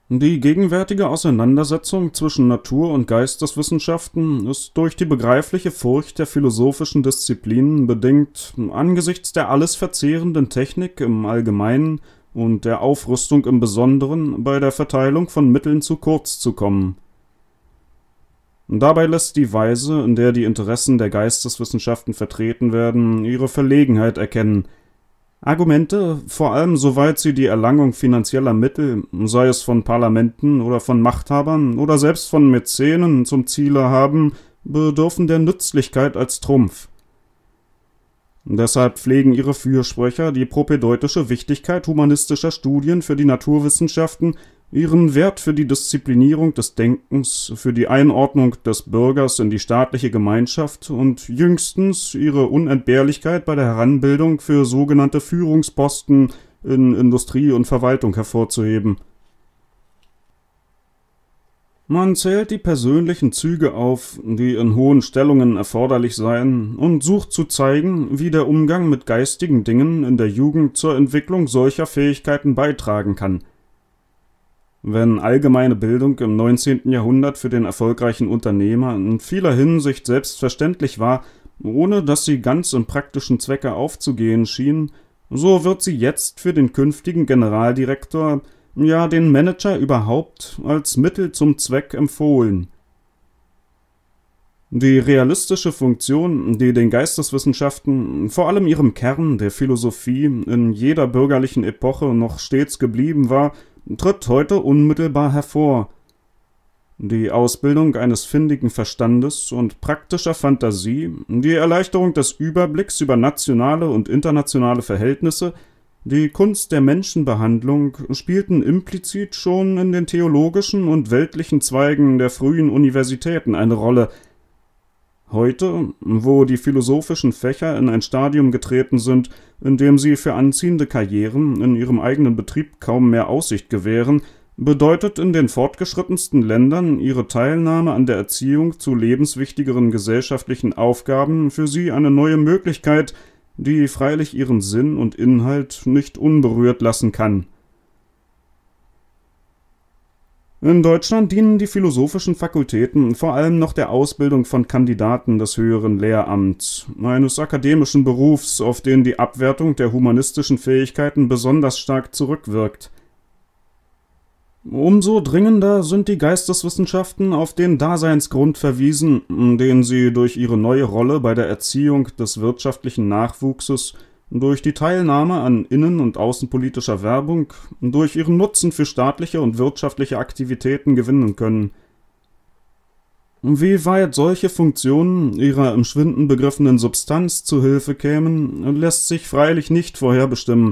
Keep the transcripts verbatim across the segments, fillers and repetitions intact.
Die gegenwärtige Auseinandersetzung zwischen Natur- und Geisteswissenschaften ist durch die begreifliche Furcht der philosophischen Disziplinen bedingt, angesichts der alles verzehrenden Technik im Allgemeinen und der Aufrüstung im Besonderen bei der Verteilung von Mitteln zu kurz zu kommen. Dabei lässt die Weise, in der die Interessen der Geisteswissenschaften vertreten werden, ihre Verlegenheit erkennen. Argumente, vor allem soweit sie die Erlangung finanzieller Mittel, sei es von Parlamenten oder von Machthabern oder selbst von Mäzenen, zum Ziele haben, bedürfen der Nützlichkeit als Trumpf. Deshalb pflegen ihre Fürsprecher die propedeutische Wichtigkeit humanistischer Studien für die Naturwissenschaften, ihren Wert für die Disziplinierung des Denkens, für die Einordnung des Bürgers in die staatliche Gemeinschaft und jüngstens ihre Unentbehrlichkeit bei der Heranbildung für sogenannte Führungsposten in Industrie und Verwaltung hervorzuheben. Man zählt die persönlichen Züge auf, die in hohen Stellungen erforderlich seien, und sucht zu zeigen, wie der Umgang mit geistigen Dingen in der Jugend zur Entwicklung solcher Fähigkeiten beitragen kann. Wenn allgemeine Bildung im neunzehnten Jahrhundert für den erfolgreichen Unternehmer in vieler Hinsicht selbstverständlich war, ohne dass sie ganz im praktischen Zwecke aufzugehen schien, so wird sie jetzt für den künftigen Generaldirektor, ja den Manager überhaupt, als Mittel zum Zweck empfohlen. Die realistische Funktion, die den Geisteswissenschaften, vor allem ihrem Kern der Philosophie, in jeder bürgerlichen Epoche noch stets geblieben war, tritt heute unmittelbar hervor. Die Ausbildung eines findigen Verstandes und praktischer Fantasie, die Erleichterung des Überblicks über nationale und internationale Verhältnisse, die Kunst der Menschenbehandlung spielten implizit schon in den theologischen und weltlichen Zweigen der frühen Universitäten eine Rolle. Heute, wo die philosophischen Fächer in ein Stadium getreten sind, in dem sie für anziehende Karrieren in ihrem eigenen Betrieb kaum mehr Aussicht gewähren, bedeutet in den fortgeschrittensten Ländern ihre Teilnahme an der Erziehung zu lebenswichtigeren gesellschaftlichen Aufgaben für sie eine neue Möglichkeit, die freilich ihren Sinn und Inhalt nicht unberührt lassen kann. In Deutschland dienen die philosophischen Fakultäten vor allem noch der Ausbildung von Kandidaten des höheren Lehramts, eines akademischen Berufs, auf den die Abwertung der humanistischen Fähigkeiten besonders stark zurückwirkt. Umso dringender sind die Geisteswissenschaften auf den Daseinsgrund verwiesen, den sie durch ihre neue Rolle bei der Erziehung des wirtschaftlichen Nachwuchses, durch die Teilnahme an innen- und außenpolitischer Werbung, durch ihren Nutzen für staatliche und wirtschaftliche Aktivitäten gewinnen können. Wie weit solche Funktionen ihrer im Schwinden begriffenen Substanz zu Hilfe kämen, lässt sich freilich nicht vorherbestimmen.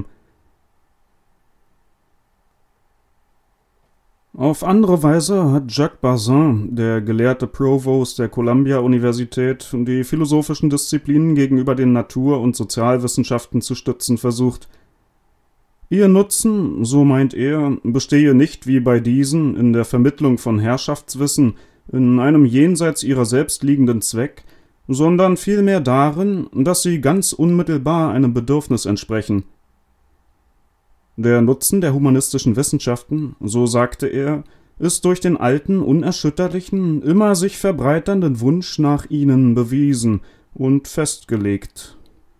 Auf andere Weise hat Jacques Bazin, der gelehrte Provost der Columbia-Universität, die philosophischen Disziplinen gegenüber den Natur- und Sozialwissenschaften zu stützen versucht. Ihr Nutzen, so meint er, bestehe nicht wie bei diesen in der Vermittlung von Herrschaftswissen, in einem jenseits ihrer selbst liegenden Zweck, sondern vielmehr darin, dass sie ganz unmittelbar einem Bedürfnis entsprechen. Der Nutzen der humanistischen Wissenschaften, so sagte er, ist durch den alten, unerschütterlichen, immer sich verbreiternden Wunsch nach ihnen bewiesen und festgelegt.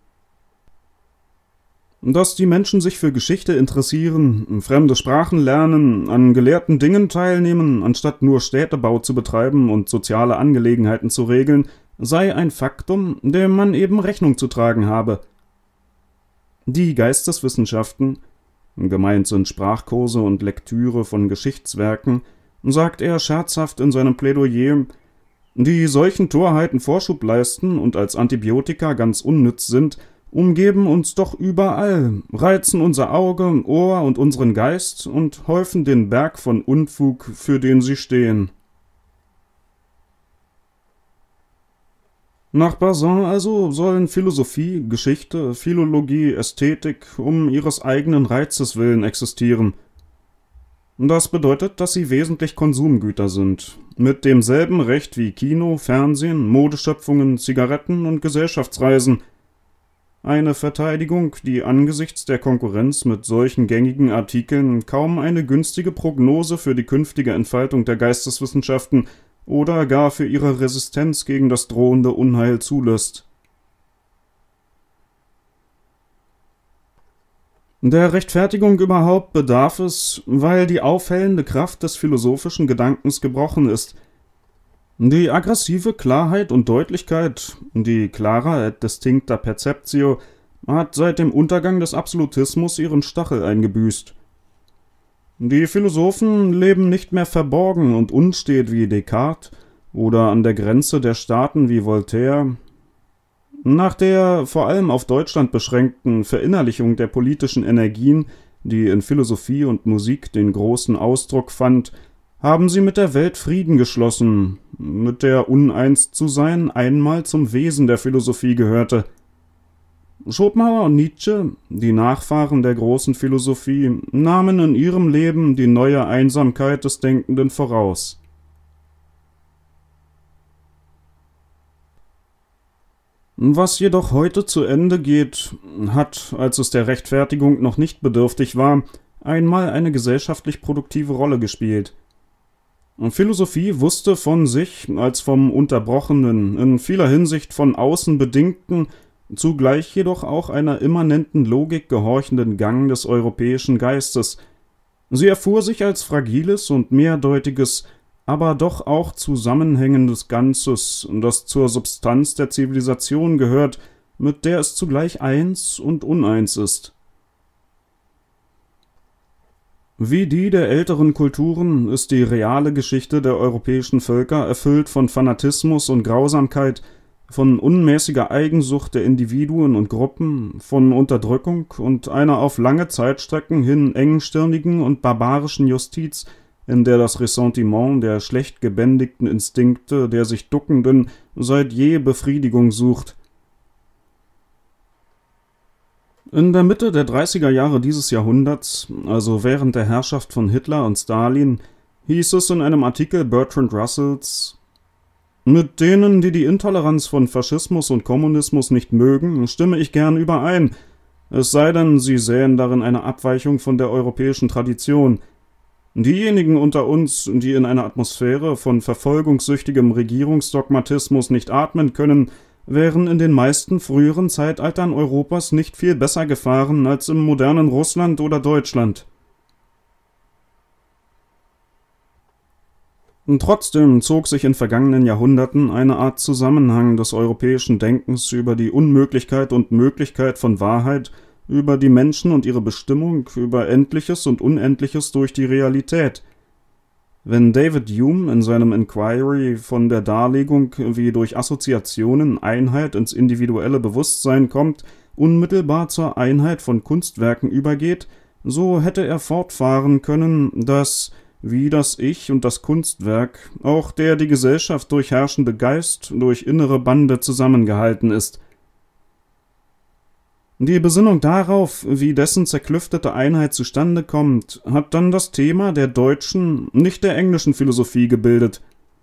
Dass die Menschen sich für Geschichte interessieren, fremde Sprachen lernen, an gelehrten Dingen teilnehmen, anstatt nur Städtebau zu betreiben und soziale Angelegenheiten zu regeln, sei ein Faktum, dem man eben Rechnung zu tragen habe. Die Geisteswissenschaften, gemeint sind Sprachkurse und Lektüre von Geschichtswerken, sagt er scherzhaft in seinem Plädoyer, die solchen Torheiten Vorschub leisten und als Antibiotika ganz unnütz sind, umgeben uns doch überall, reizen unser Auge, Ohr und unseren Geist und häufen den Berg von Unfug, für den sie stehen. Nach Bazin also sollen Philosophie, Geschichte, Philologie, Ästhetik um ihres eigenen Reizes willen existieren. Das bedeutet, dass sie wesentlich Konsumgüter sind, mit demselben Recht wie Kino, Fernsehen, Modeschöpfungen, Zigaretten und Gesellschaftsreisen. eine Verteidigung, die angesichts der Konkurrenz mit solchen gängigen Artikeln kaum eine günstige Prognose für die künftige Entfaltung der Geisteswissenschaften oder gar für ihre Resistenz gegen das drohende Unheil zulässt. Der Rechtfertigung überhaupt bedarf es, weil die aufhellende Kraft des philosophischen Gedankens gebrochen ist. Die aggressive Klarheit und Deutlichkeit, die clara et distincta perceptio, hat seit dem Untergang des Absolutismus ihren Stachel eingebüßt. Die Philosophen leben nicht mehr verborgen und unstet wie Descartes oder an der Grenze der Staaten wie Voltaire. Nach der vor allem auf Deutschland beschränkten Verinnerlichung der politischen Energien, die in Philosophie und Musik den großen Ausdruck fand, haben sie mit der Welt Frieden geschlossen, mit der uneins zu sein einmal zum Wesen der Philosophie gehörte. Schopenhauer und Nietzsche, die Nachfahren der großen Philosophie, nahmen in ihrem Leben die neue Einsamkeit des Denkenden voraus. Was jedoch heute zu Ende geht, hat, als es der Rechtfertigung noch nicht bedürftig war, einmal eine gesellschaftlich produktive Rolle gespielt. Philosophie wusste von sich als vom unterbrochenen, in vieler Hinsicht von außen bedingten, zugleich jedoch auch einer immanenten Logik gehorchenden Gang des europäischen Geistes. Sie erfuhr sich als fragiles und mehrdeutiges, aber doch auch zusammenhängendes Ganzes, das zur Substanz der Zivilisation gehört, mit der es zugleich eins und uneins ist. Wie die der älteren Kulturen ist die reale Geschichte der europäischen Völker erfüllt von Fanatismus und Grausamkeit, von unmäßiger Eigensucht der Individuen und Gruppen, von Unterdrückung und einer auf lange Zeitstrecken hin engstirnigen und barbarischen Justiz, in der das Ressentiment der schlecht gebändigten Instinkte der sich Duckenden seit je Befriedigung sucht. In der Mitte der dreißiger Jahre dieses Jahrhunderts, also während der Herrschaft von Hitler und Stalin, hieß es in einem Artikel Bertrand Russells: »Mit denen, die die Intoleranz von Faschismus und Kommunismus nicht mögen, stimme ich gern überein, es sei denn, sie sähen darin eine Abweichung von der europäischen Tradition. Diejenigen unter uns, die in einer Atmosphäre von verfolgungssüchtigem Regierungsdogmatismus nicht atmen können, wären in den meisten früheren Zeitaltern Europas nicht viel besser gefahren als im modernen Russland oder Deutschland.« Und trotzdem zog sich in vergangenen Jahrhunderten eine Art Zusammenhang des europäischen Denkens über die Unmöglichkeit und Möglichkeit von Wahrheit, über die Menschen und ihre Bestimmung, über Endliches und Unendliches durch die Realität. Wenn David Hume in seinem Inquiry von der Darlegung, wie durch Assoziationen Einheit ins individuelle Bewusstsein kommt, unmittelbar zur Einheit von Kunstwerken übergeht, so hätte er fortfahren können, dass, wie das Ich und das Kunstwerk, auch der die Gesellschaft durchherrschende Geist durch innere Bande zusammengehalten ist. Die Besinnung darauf, wie dessen zerklüftete Einheit zustande kommt, hat dann das Thema der deutschen, nicht der englischen Philosophie gebildet.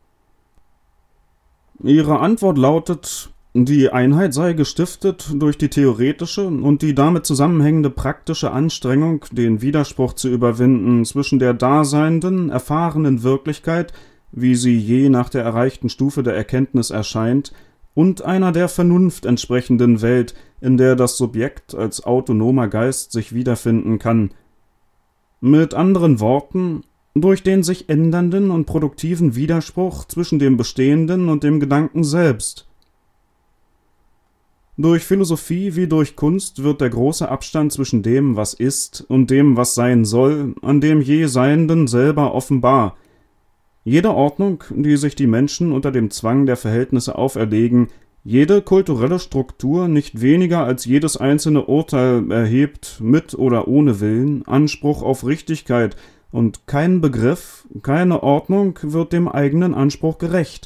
Ihre Antwort lautet: Die Einheit sei gestiftet durch die theoretische und die damit zusammenhängende praktische Anstrengung, den Widerspruch zu überwinden zwischen der daseinenden, erfahrenen Wirklichkeit, wie sie je nach der erreichten Stufe der Erkenntnis erscheint, und einer der Vernunft entsprechenden Welt, in der das Subjekt als autonomer Geist sich wiederfinden kann. Mit anderen Worten, durch den sich ändernden und produktiven Widerspruch zwischen dem Bestehenden und dem Gedanken selbst. Durch Philosophie wie durch Kunst wird der große Abstand zwischen dem, was ist, und dem, was sein soll, an dem je Seienden selber offenbar. Jede Ordnung, die sich die Menschen unter dem Zwang der Verhältnisse auferlegen, jede kulturelle Struktur nicht weniger als jedes einzelne Urteil erhebt, mit oder ohne Willen, Anspruch auf Richtigkeit, und kein Begriff, keine Ordnung wird dem eigenen Anspruch gerecht.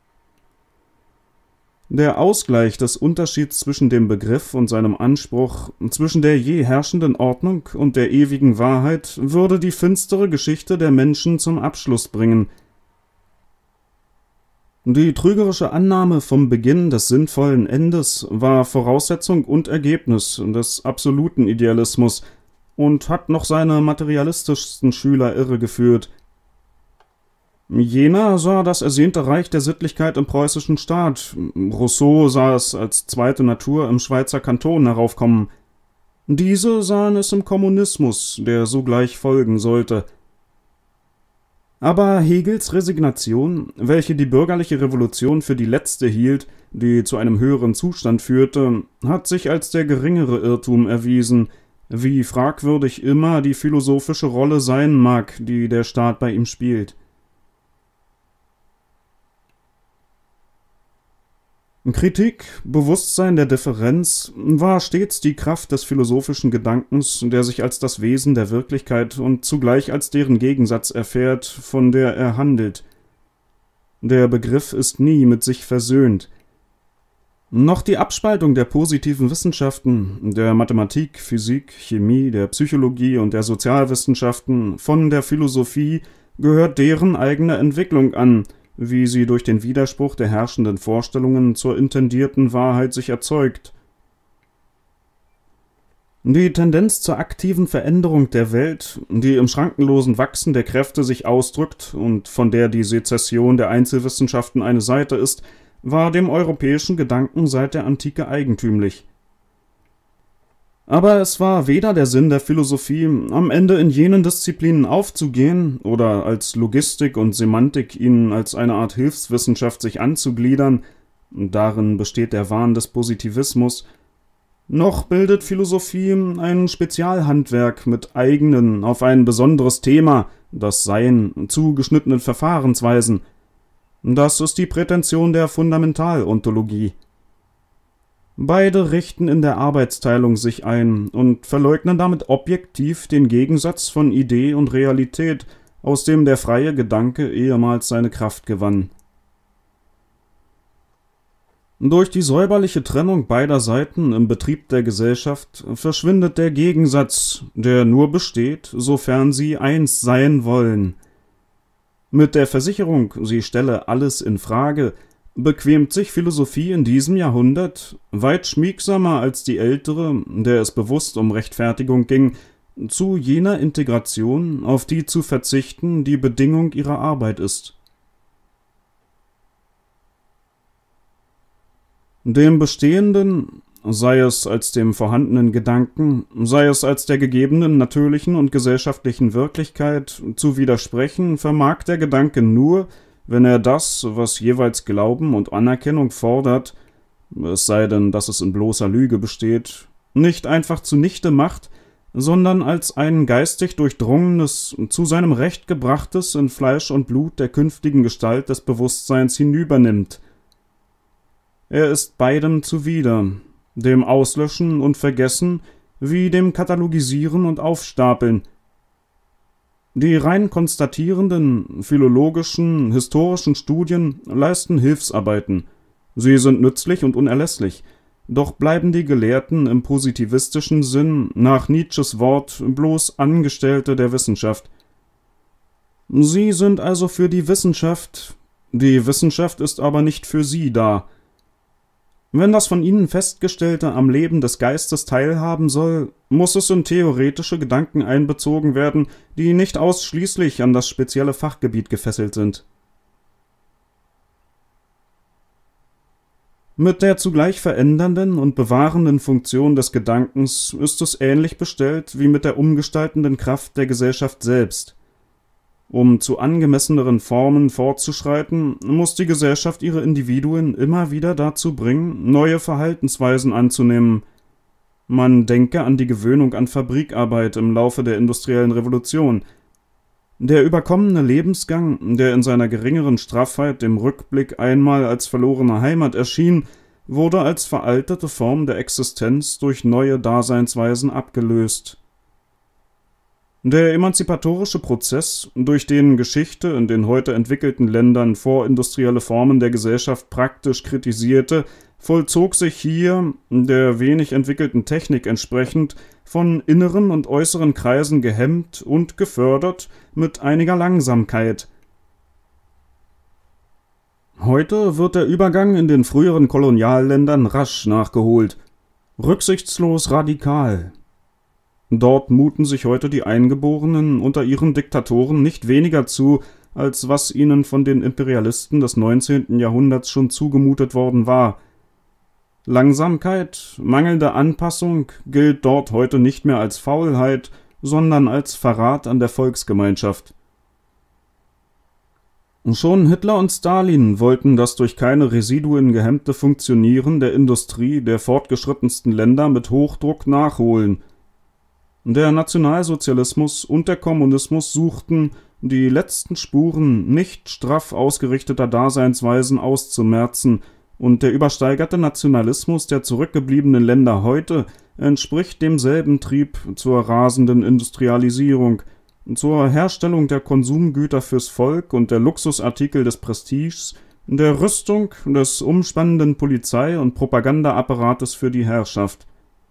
Der Ausgleich des Unterschieds zwischen dem Begriff und seinem Anspruch, zwischen der je herrschenden Ordnung und der ewigen Wahrheit, würde die finstere Geschichte der Menschen zum Abschluss bringen. Die trügerische Annahme vom Beginn des sinnvollen Endes war Voraussetzung und Ergebnis des absoluten Idealismus und hat noch seine materialistischsten Schüler irregeführt. Jener sah das ersehnte Reich der Sittlichkeit im preußischen Staat, Rousseau sah es als zweite Natur im Schweizer Kanton heraufkommen. Diese sahen es im Kommunismus, der sogleich folgen sollte. Aber Hegels Resignation, welche die bürgerliche Revolution für die letzte hielt, die zu einem höheren Zustand führte, hat sich als der geringere Irrtum erwiesen, wie fragwürdig immer die philosophische Rolle sein mag, die der Staat bei ihm spielt. Kritik, Bewusstsein der Differenz war stets die Kraft des philosophischen Gedankens, der sich als das Wesen der Wirklichkeit und zugleich als deren Gegensatz erfährt, von der er handelt. Der Begriff ist nie mit sich versöhnt. Noch die Abspaltung der positiven Wissenschaften, der Mathematik, Physik, Chemie, der Psychologie und der Sozialwissenschaften von der Philosophie gehört deren eigener Entwicklung an, wie sie durch den Widerspruch der herrschenden Vorstellungen zur intendierten Wahrheit sich erzeugt. Die Tendenz zur aktiven Veränderung der Welt, die im schrankenlosen Wachsen der Kräfte sich ausdrückt und von der die Sezession der Einzelwissenschaften eine Seite ist, war dem europäischen Gedanken seit der Antike eigentümlich. Aber es war weder der Sinn der Philosophie, am Ende in jenen Disziplinen aufzugehen oder als Logistik und Semantik ihnen als eine Art Hilfswissenschaft sich anzugliedern, darin besteht der Wahn des Positivismus, noch bildet Philosophie ein Spezialhandwerk mit eigenen, auf ein besonderes Thema, das Sein, zugeschnittenen Verfahrensweisen. Das ist die Prätension der Fundamentalontologie. Beide richten in der Arbeitsteilung sich ein und verleugnen damit objektiv den Gegensatz von Idee und Realität, aus dem der freie Gedanke ehemals seine Kraft gewann. Durch die säuberliche Trennung beider Seiten im Betrieb der Gesellschaft verschwindet der Gegensatz, der nur besteht, sofern sie eins sein wollen. Mit der Versicherung, sie stelle alles in Frage, bequemt sich Philosophie in diesem Jahrhundert, weit schmiegsamer als die ältere, der es bewusst um Rechtfertigung ging, zu jener Integration, auf die zu verzichten die Bedingung ihrer Arbeit ist. Dem Bestehenden, sei es als dem vorhandenen Gedanken, sei es als der gegebenen natürlichen und gesellschaftlichen Wirklichkeit, zu widersprechen, vermag der Gedanke nur, wenn er das, was jeweils Glauben und Anerkennung fordert, es sei denn, dass es in bloßer Lüge besteht, nicht einfach zunichte macht, sondern als ein geistig durchdrungenes, zu seinem Recht gebrachtes in Fleisch und Blut der künftigen Gestalt des Bewusstseins hinübernimmt. Er ist beidem zuwider, dem Auslöschen und Vergessen wie dem Katalogisieren und Aufstapeln. Die rein konstatierenden, philologischen, historischen Studien leisten Hilfsarbeiten. Sie sind nützlich und unerlässlich, doch bleiben die Gelehrten im positivistischen Sinn nach Nietzsches Wort bloß Angestellte der Wissenschaft. Sie sind also für die Wissenschaft, die Wissenschaft ist aber nicht für sie da. Wenn das von ihnen Festgestellte am Leben des Geistes teilhaben soll, muss es in theoretische Gedanken einbezogen werden, die nicht ausschließlich an das spezielle Fachgebiet gefesselt sind. Mit der zugleich verändernden und bewahrenden Funktion des Gedankens ist es ähnlich bestellt wie mit der umgestaltenden Kraft der Gesellschaft selbst. Um zu angemesseneren Formen fortzuschreiten, muss die Gesellschaft ihre Individuen immer wieder dazu bringen, neue Verhaltensweisen anzunehmen. Man denke an die Gewöhnung an Fabrikarbeit im Laufe der industriellen Revolution. Der überkommene Lebensgang, der in seiner geringeren Straffheit dem Rückblick einmal als verlorene Heimat erschien, wurde als veraltete Form der Existenz durch neue Daseinsweisen abgelöst. Der emanzipatorische Prozess, durch den Geschichte in den heute entwickelten Ländern vorindustrielle Formen der Gesellschaft praktisch kritisierte, vollzog sich hier, der wenig entwickelten Technik entsprechend, von inneren und äußeren Kreisen gehemmt und gefördert mit einiger Langsamkeit. Heute wird der Übergang in den früheren Kolonialländern rasch nachgeholt, rücksichtslos radikal. Dort muten sich heute die Eingeborenen unter ihren Diktatoren nicht weniger zu, als was ihnen von den Imperialisten des neunzehnten Jahrhunderts schon zugemutet worden war. Langsamkeit, mangelnde Anpassung gilt dort heute nicht mehr als Faulheit, sondern als Verrat an der Volksgemeinschaft. Schon Hitler und Stalin wollten das durch keine Residuen gehemmte Funktionieren der Industrie der fortgeschrittensten Länder mit Hochdruck nachholen. Der Nationalsozialismus und der Kommunismus suchten, die letzten Spuren nicht straff ausgerichteter Daseinsweisen auszumerzen, und der übersteigerte Nationalismus der zurückgebliebenen Länder heute entspricht demselben Trieb zur rasenden Industrialisierung, zur Herstellung der Konsumgüter fürs Volk und der Luxusartikel des Prestiges, der Rüstung des umspannenden Polizei- und Propagandaapparates für die Herrschaft.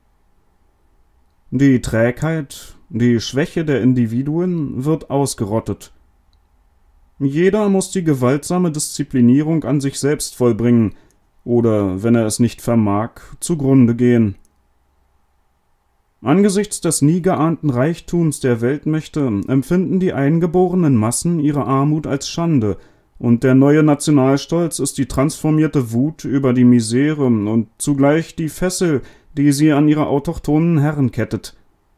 Die Trägheit, die Schwäche der Individuen wird ausgerottet. Jeder muss die gewaltsame Disziplinierung an sich selbst vollbringen oder, wenn er es nicht vermag, zugrunde gehen. Angesichts des nie geahnten Reichtums der Weltmächte empfinden die eingeborenen Massen ihre Armut als Schande, und der neue Nationalstolz ist die transformierte Wut über die Misere und zugleich die Fessel, die sie an ihre autochthonen Herren kettet.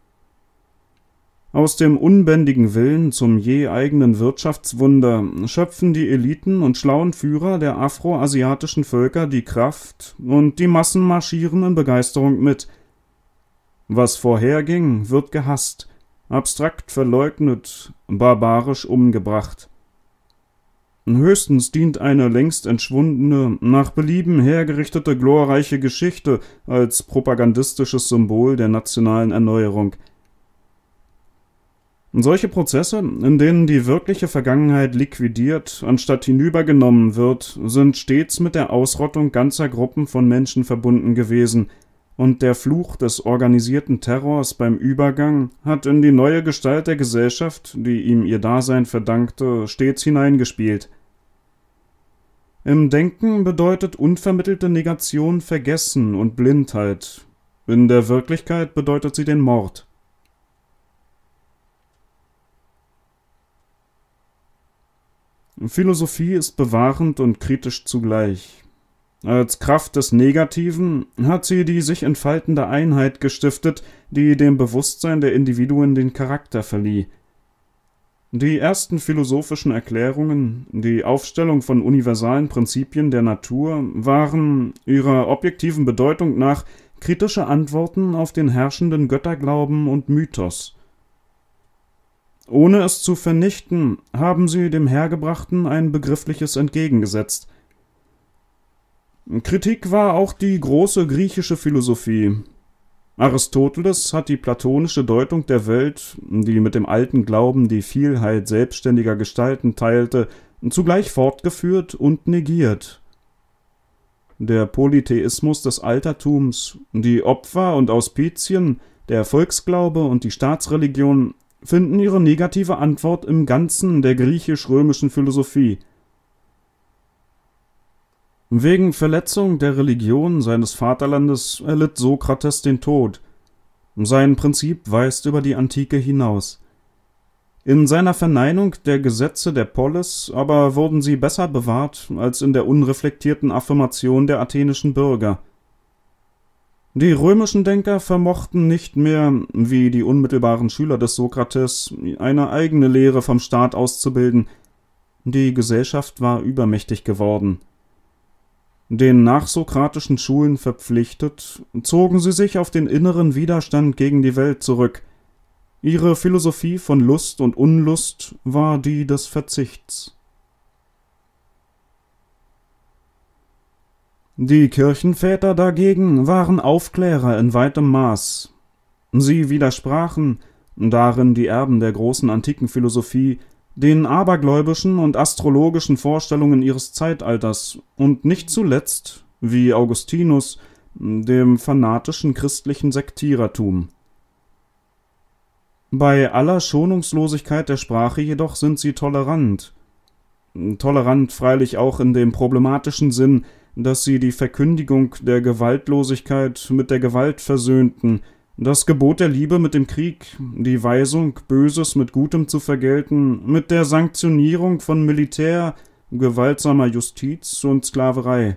Aus dem unbändigen Willen zum je eigenen Wirtschaftswunder schöpfen die Eliten und schlauen Führer der afroasiatischen Völker die Kraft, und die Massen marschieren in Begeisterung mit. Was vorherging, wird gehasst, abstrakt verleugnet, barbarisch umgebracht. Höchstens dient eine längst entschwundene, nach Belieben hergerichtete glorreiche Geschichte als propagandistisches Symbol der nationalen Erneuerung. Solche Prozesse, in denen die wirkliche Vergangenheit liquidiert, anstatt hinübergenommen wird, sind stets mit der Ausrottung ganzer Gruppen von Menschen verbunden gewesen, und der Fluch des organisierten Terrors beim Übergang hat in die neue Gestalt der Gesellschaft, die ihm ihr Dasein verdankte, stets hineingespielt. Im Denken bedeutet unvermittelte Negation Vergessen und Blindheit. In der Wirklichkeit bedeutet sie den Mord. Philosophie ist bewahrend und kritisch zugleich. Als Kraft des Negativen hat sie die sich entfaltende Einheit gestiftet, die dem Bewusstsein der Individuen den Charakter verlieh. Die ersten philosophischen Erklärungen, die Aufstellung von universalen Prinzipien der Natur, waren ihrer objektiven Bedeutung nach kritische Antworten auf den herrschenden Götterglauben und Mythos. Ohne es zu vernichten, haben sie dem Hergebrachten ein Begriffliches entgegengesetzt. Kritik war auch die große griechische Philosophie. Aristoteles hat die platonische Deutung der Welt, die mit dem alten Glauben die Vielheit selbstständiger Gestalten teilte, zugleich fortgeführt und negiert. Der Polytheismus des Altertums, die Opfer und Auspizien, der Volksglaube und die Staatsreligion finden ihre negative Antwort im Ganzen der griechisch-römischen Philosophie. Wegen Verletzung der Religion seines Vaterlandes erlitt Sokrates den Tod. Sein Prinzip weist über die Antike hinaus. In seiner Verneinung der Gesetze der Polis aber wurden sie besser bewahrt als in der unreflektierten Affirmation der athenischen Bürger. Die römischen Denker vermochten nicht mehr, wie die unmittelbaren Schüler des Sokrates, eine eigene Lehre vom Staat auszubilden. Die Gesellschaft war übermächtig geworden. Den nachsokratischen Schulen verpflichtet, zogen sie sich auf den inneren Widerstand gegen die Welt zurück. Ihre Philosophie von Lust und Unlust war die des Verzichts. Die Kirchenväter dagegen waren Aufklärer in weitem Maß. Sie widersprachen, darin die Erben der großen antiken Philosophie, den abergläubischen und astrologischen Vorstellungen ihres Zeitalters und nicht zuletzt, wie Augustinus, dem fanatischen christlichen Sektierertum. Bei aller Schonungslosigkeit der Sprache jedoch sind sie tolerant. tolerant freilich auch in dem problematischen Sinn, dass sie die Verkündigung der Gewaltlosigkeit mit der Gewalt versöhnten, das Gebot der Liebe mit dem Krieg, die Weisung, Böses mit Gutem zu vergelten, mit der Sanktionierung von Militär, gewaltsamer Justiz und Sklaverei.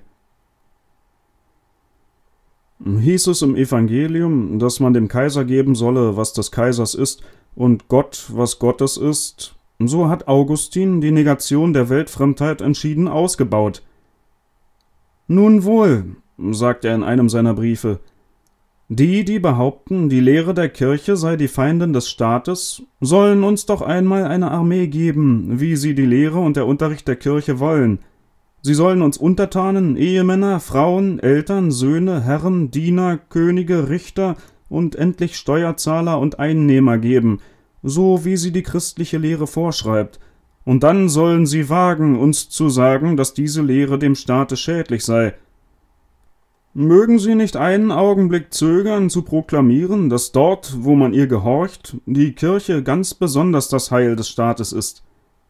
Hieß es im Evangelium, dass man dem Kaiser geben solle, was des Kaisers ist, und Gott, was Gottes ist, so hat Augustin die Negation der Weltfremdheit entschieden ausgebaut. Nun wohl, sagt er in einem seiner Briefe, die, die behaupten, die Lehre der Kirche sei die Feindin des Staates, sollen uns doch einmal eine Armee geben, wie sie die Lehre und der Unterricht der Kirche wollen. Sie sollen uns Untertanen, Ehemänner, Frauen, Eltern, Söhne, Herren, Diener, Könige, Richter und endlich Steuerzahler und Einnehmer geben, so wie sie die christliche Lehre vorschreibt, und dann sollen sie wagen, uns zu sagen, dass diese Lehre dem Staate schädlich sei. Mögen sie nicht einen Augenblick zögern, zu proklamieren, dass dort, wo man ihr gehorcht, die Kirche ganz besonders das Heil des Staates ist.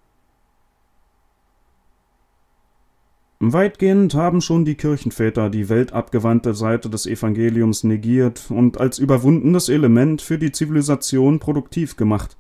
Weitgehend haben schon die Kirchenväter die weltabgewandte Seite des Evangeliums negiert und als überwundenes Element für die Zivilisation produktiv gemacht.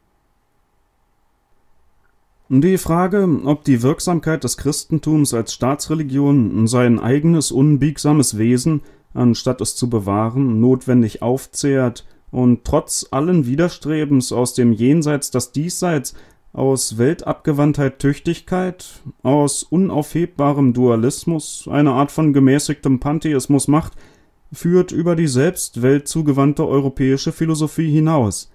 Die Frage, ob die Wirksamkeit des Christentums als Staatsreligion sein eigenes unbiegsames Wesen, anstatt es zu bewahren, notwendig aufzehrt und trotz allen Widerstrebens aus dem Jenseits das Diesseits, aus Weltabgewandtheit Tüchtigkeit, aus unaufhebbarem Dualismus eine Art von gemäßigtem Pantheismus macht, führt über die selbst weltzugewandte europäische Philosophie hinaus.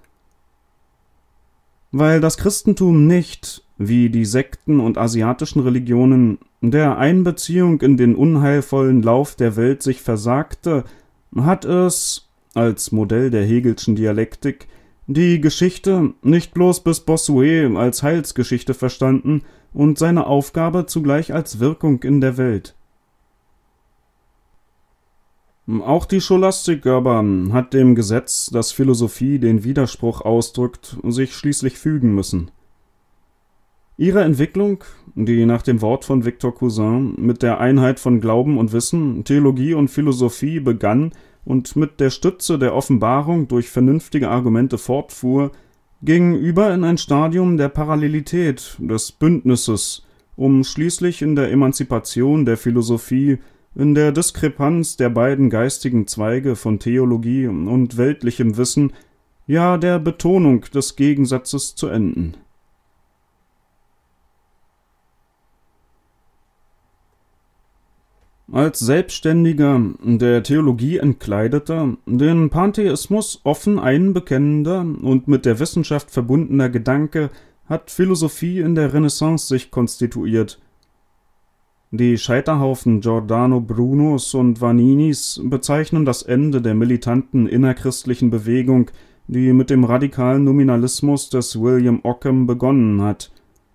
Weil das Christentum nicht, wie die Sekten und asiatischen Religionen, der Einbeziehung in den unheilvollen Lauf der Welt sich versagte, hat es, als Modell der Hegelschen Dialektik, die Geschichte nicht bloß bis Bossuet als Heilsgeschichte verstanden und seine Aufgabe zugleich als Wirkung in der Welt. Auch die Scholastik aber hat dem Gesetz, das Philosophie den Widerspruch ausdrückt, sich schließlich fügen müssen. Ihre Entwicklung, die nach dem Wort von Victor Cousin mit der Einheit von Glauben und Wissen, Theologie und Philosophie begann und mit der Stütze der Offenbarung durch vernünftige Argumente fortfuhr, ging über in ein Stadium der Parallelität, des Bündnisses, um schließlich in der Emanzipation der Philosophie, in der Diskrepanz der beiden geistigen Zweige von Theologie und weltlichem Wissen, ja der Betonung des Gegensatzes zu enden. Als Selbstständiger, der Theologie entkleideter, den Pantheismus offen einbekennender und mit der Wissenschaft verbundener Gedanke hat Philosophie in der Renaissance sich konstituiert. Die Scheiterhaufen Giordano Brunos und Vaninis bezeichnen das Ende der militanten innerchristlichen Bewegung, die mit dem radikalen Nominalismus des William Ockham begonnen hat.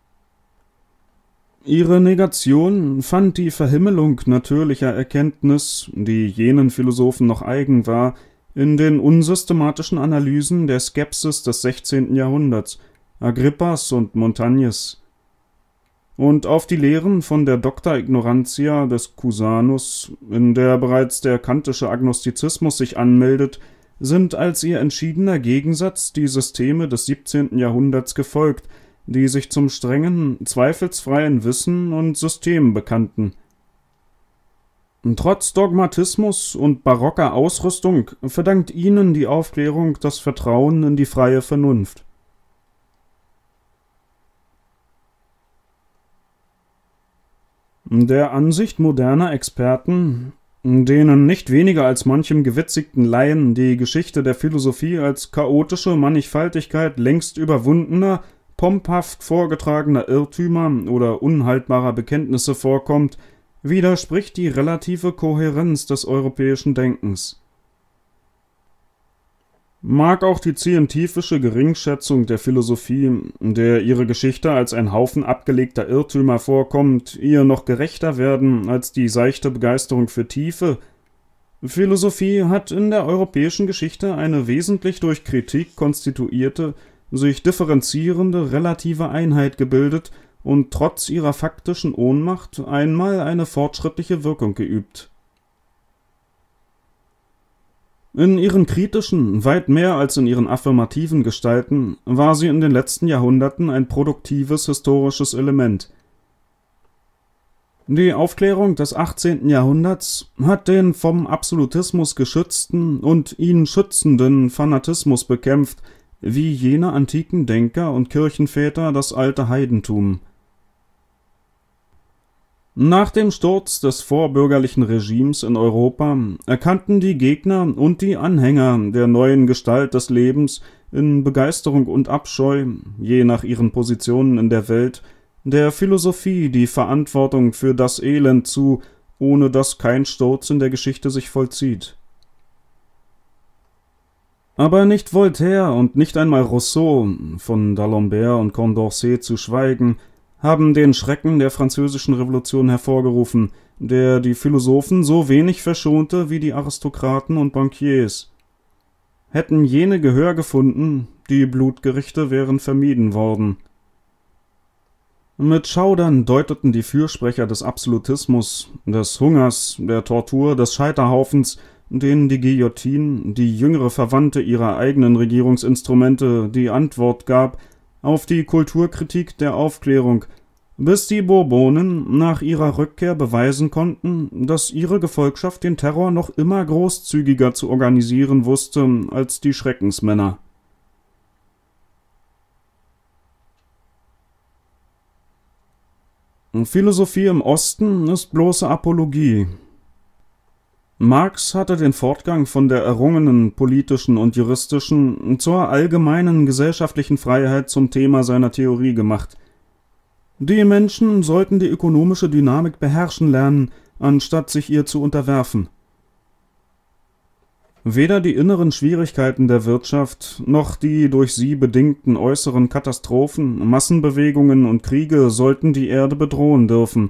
Ihre Negation fand die Verhimmelung natürlicher Erkenntnis, die jenen Philosophen noch eigen war, in den unsystematischen Analysen der Skepsis des sechzehnten Jahrhunderts, Agrippas und Montagnes. Und auf die Lehren von der Docta Ignorantia des Cusanus, in der bereits der kantische Agnostizismus sich anmeldet, sind als ihr entschiedener Gegensatz die Systeme des siebzehnten Jahrhunderts gefolgt, die sich zum strengen, zweifelsfreien Wissen und System bekannten. Trotz Dogmatismus und barocker Ausrüstung verdankt ihnen die Aufklärung das Vertrauen in die freie Vernunft. Der Ansicht moderner Experten, denen nicht weniger als manchem gewitzigten Laien die Geschichte der Philosophie als chaotische Mannigfaltigkeit längst überwundener, pomphaft vorgetragener Irrtümer oder unhaltbarer Bekenntnisse vorkommt, widerspricht die relative Kohärenz des europäischen Denkens. Mag auch die scientifische Geringschätzung der Philosophie, der ihre Geschichte als ein Haufen abgelegter Irrtümer vorkommt, ihr noch gerechter werden als die seichte Begeisterung für Tiefe. Philosophie hat in der europäischen Geschichte eine wesentlich durch Kritik konstituierte, sich differenzierende relative Einheit gebildet und trotz ihrer faktischen Ohnmacht einmal eine fortschrittliche Wirkung geübt. In ihren kritischen, weit mehr als in ihren affirmativen Gestalten war sie in den letzten Jahrhunderten ein produktives historisches Element. Die Aufklärung des achtzehnten Jahrhunderts hat den vom Absolutismus geschützten und ihn schützenden Fanatismus bekämpft, wie jene antiken Denker und Kirchenväter das alte Heidentum. Nach dem Sturz des vorbürgerlichen Regimes in Europa erkannten die Gegner und die Anhänger der neuen Gestalt des Lebens in Begeisterung und Abscheu, je nach ihren Positionen in der Welt, der Philosophie die Verantwortung für das Elend zu, ohne dass kein Sturz in der Geschichte sich vollzieht. Aber nicht Voltaire und nicht einmal Rousseau, von D'Alembert und Condorcet zu schweigen, haben den Schrecken der Französischen Revolution hervorgerufen, der die Philosophen so wenig verschonte wie die Aristokraten und Bankiers. Hätten jene Gehör gefunden, die Blutgerichte wären vermieden worden. Mit Schaudern deuteten die Fürsprecher des Absolutismus, des Hungers, der Tortur, des Scheiterhaufens, denen die Guillotine, die jüngere Verwandte ihrer eigenen Regierungsinstrumente, die Antwort gab, auf die Kulturkritik der Aufklärung, bis die Bourbonen nach ihrer Rückkehr beweisen konnten, dass ihre Gefolgschaft den Terror noch immer großzügiger zu organisieren wusste als die Schreckensmänner. Philosophie im Osten ist bloße Apologie. Marx hatte den Fortgang von der errungenen politischen und juristischen zur allgemeinen gesellschaftlichen Freiheit zum Thema seiner Theorie gemacht. Die Menschen sollten die ökonomische Dynamik beherrschen lernen, anstatt sich ihr zu unterwerfen. Weder die inneren Schwierigkeiten der Wirtschaft noch die durch sie bedingten äußeren Katastrophen, Massenbewegungen und Kriege sollten die Erde bedrohen dürfen.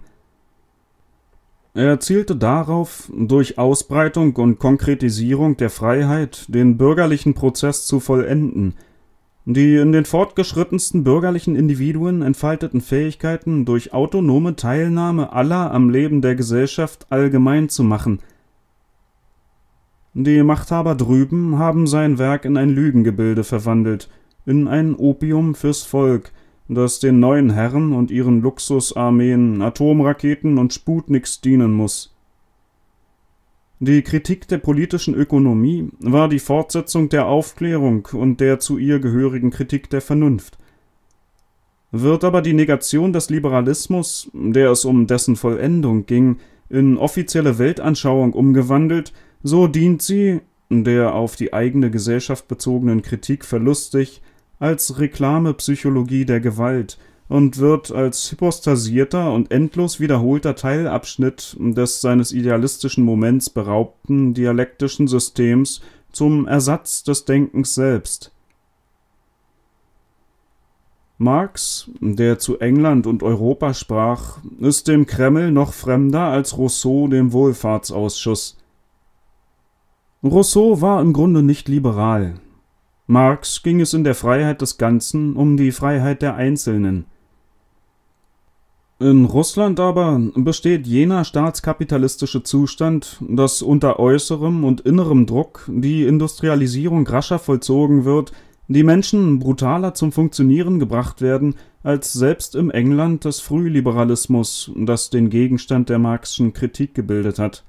Er zielte darauf, durch Ausbreitung und Konkretisierung der Freiheit den bürgerlichen Prozess zu vollenden, die in den fortgeschrittensten bürgerlichen Individuen entfalteten Fähigkeiten durch autonome Teilnahme aller am Leben der Gesellschaft allgemein zu machen. Die Machthaber drüben haben sein Werk in ein Lügengebilde verwandelt, in ein Opium fürs Volk, das den neuen Herren und ihren Luxusarmeen, Atomraketen und Sputniks dienen muss. Die Kritik der politischen Ökonomie war die Fortsetzung der Aufklärung und der zu ihr gehörigen Kritik der Vernunft. Wird aber die Negation des Liberalismus, der es um dessen Vollendung ging, in offizielle Weltanschauung umgewandelt, so dient sie, der auf die eigene Gesellschaft bezogenen Kritik verlustig, als Reklamepsychologie der Gewalt und wird als hypostasierter und endlos wiederholter Teilabschnitt des seines idealistischen Moments beraubten dialektischen Systems zum Ersatz des Denkens selbst. Marx, der zu England und Europa sprach, ist dem Kreml noch fremder als Rousseau dem Wohlfahrtsausschuss. Rousseau war im Grunde nicht liberal. Marx ging es in der Freiheit des Ganzen um die Freiheit der Einzelnen. In Russland aber besteht jener staatskapitalistische Zustand, dass unter äußerem und innerem Druck die Industrialisierung rascher vollzogen wird, die Menschen brutaler zum Funktionieren gebracht werden, als selbst im England des Frühliberalismus, das den Gegenstand der Marxischen Kritik gebildet hat.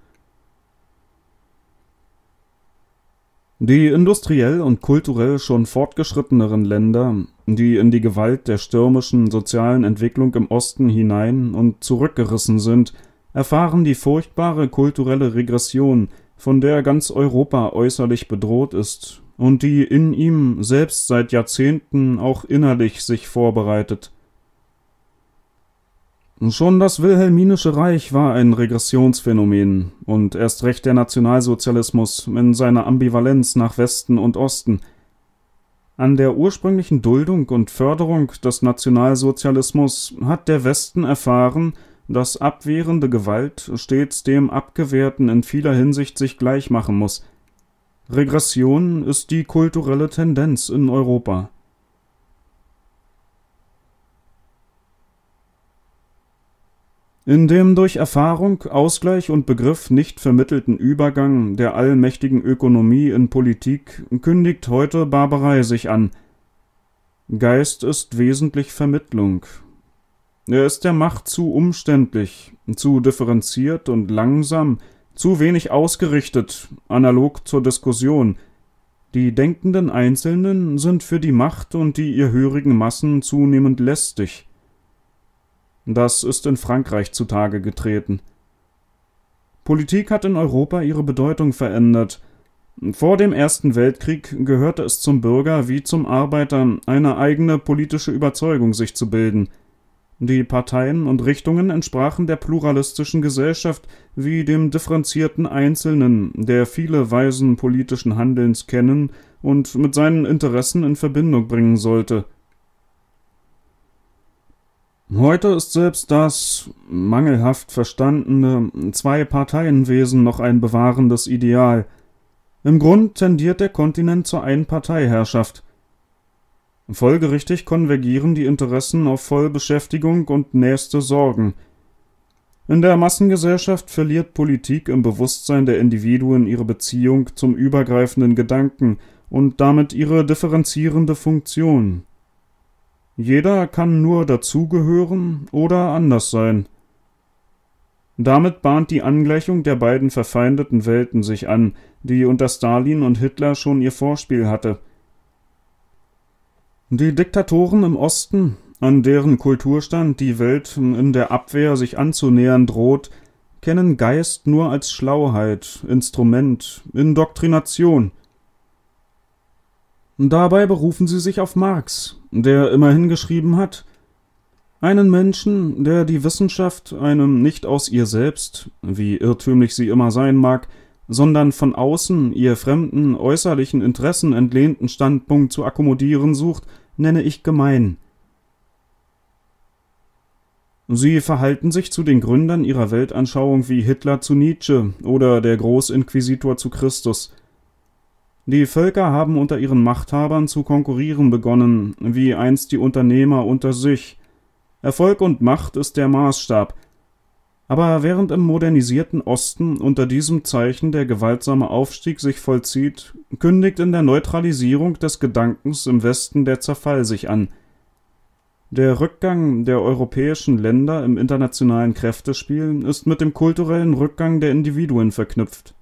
Die industriell und kulturell schon fortgeschritteneren Länder, die in die Gewalt der stürmischen sozialen Entwicklung im Osten hinein und zurückgerissen sind, erfahren die furchtbare kulturelle Regression, von der ganz Europa äußerlich bedroht ist und die in ihm selbst seit Jahrzehnten auch innerlich sich vorbereitet. Schon das Wilhelminische Reich war ein Regressionsphänomen und erst recht der Nationalsozialismus in seiner Ambivalenz nach Westen und Osten. An der ursprünglichen Duldung und Förderung des Nationalsozialismus hat der Westen erfahren, dass abwehrende Gewalt stets dem Abgewehrten in vieler Hinsicht sich gleichmachen muss. Regression ist die kulturelle Tendenz in Europa. In dem durch Erfahrung, Ausgleich und Begriff nicht vermittelten Übergang der allmächtigen Ökonomie in Politik kündigt heute Barbarei sich an. Geist ist wesentlich Vermittlung. Er ist der Macht zu umständlich, zu differenziert und langsam, zu wenig ausgerichtet, analog zur Diskussion. Die denkenden Einzelnen sind für die Macht und die ihr hörigen Massen zunehmend lästig. Das ist in Frankreich zutage getreten. Politik hat in Europa ihre Bedeutung verändert. Vor dem Ersten Weltkrieg gehörte es zum Bürger wie zum Arbeiter, eine eigene politische Überzeugung sich zu bilden. Die Parteien und Richtungen entsprachen der pluralistischen Gesellschaft wie dem differenzierten Einzelnen, der viele Weisen politischen Handelns kennen und mit seinen Interessen in Verbindung bringen sollte. Heute ist selbst das, mangelhaft verstandene, Zwei-Parteien-Wesen noch ein bewahrendes Ideal. Im Grund tendiert der Kontinent zur Einparteiherrschaft. Folgerichtig konvergieren die Interessen auf Vollbeschäftigung und nächste Sorgen. In der Massengesellschaft verliert Politik im Bewusstsein der Individuen ihre Beziehung zum übergreifenden Gedanken und damit ihre differenzierende Funktion. Jeder kann nur dazugehören oder anders sein. Damit bahnt die Angleichung der beiden verfeindeten Welten sich an, die unter Stalin und Hitler schon ihr Vorspiel hatte. Die Diktatoren im Osten, an deren Kulturstand die Welt in der Abwehr sich anzunähern droht, kennen Geist nur als Schlauheit, Instrument, Indoktrination. Dabei berufen sie sich auf Marx, der immerhin geschrieben hat: Einen Menschen, der die Wissenschaft einem nicht aus ihr selbst, wie irrtümlich sie immer sein mag, sondern von außen ihr fremden, äußerlichen Interessen entlehnten Standpunkt zu akkommodieren sucht, nenne ich gemein. Sie verhalten sich zu den Gründern ihrer Weltanschauung wie Hitler zu Nietzsche oder der Großinquisitor zu Christus. Die Völker haben unter ihren Machthabern zu konkurrieren begonnen, wie einst die Unternehmer unter sich. Erfolg und Macht ist der Maßstab. Aber während im modernisierten Osten unter diesem Zeichen der gewaltsame Aufstieg sich vollzieht, kündigt in der Neutralisierung des Gedankens im Westen der Zerfall sich an. Der Rückgang der europäischen Länder im internationalen Kräftespiel ist mit dem kulturellen Rückgang der Individuen verknüpft.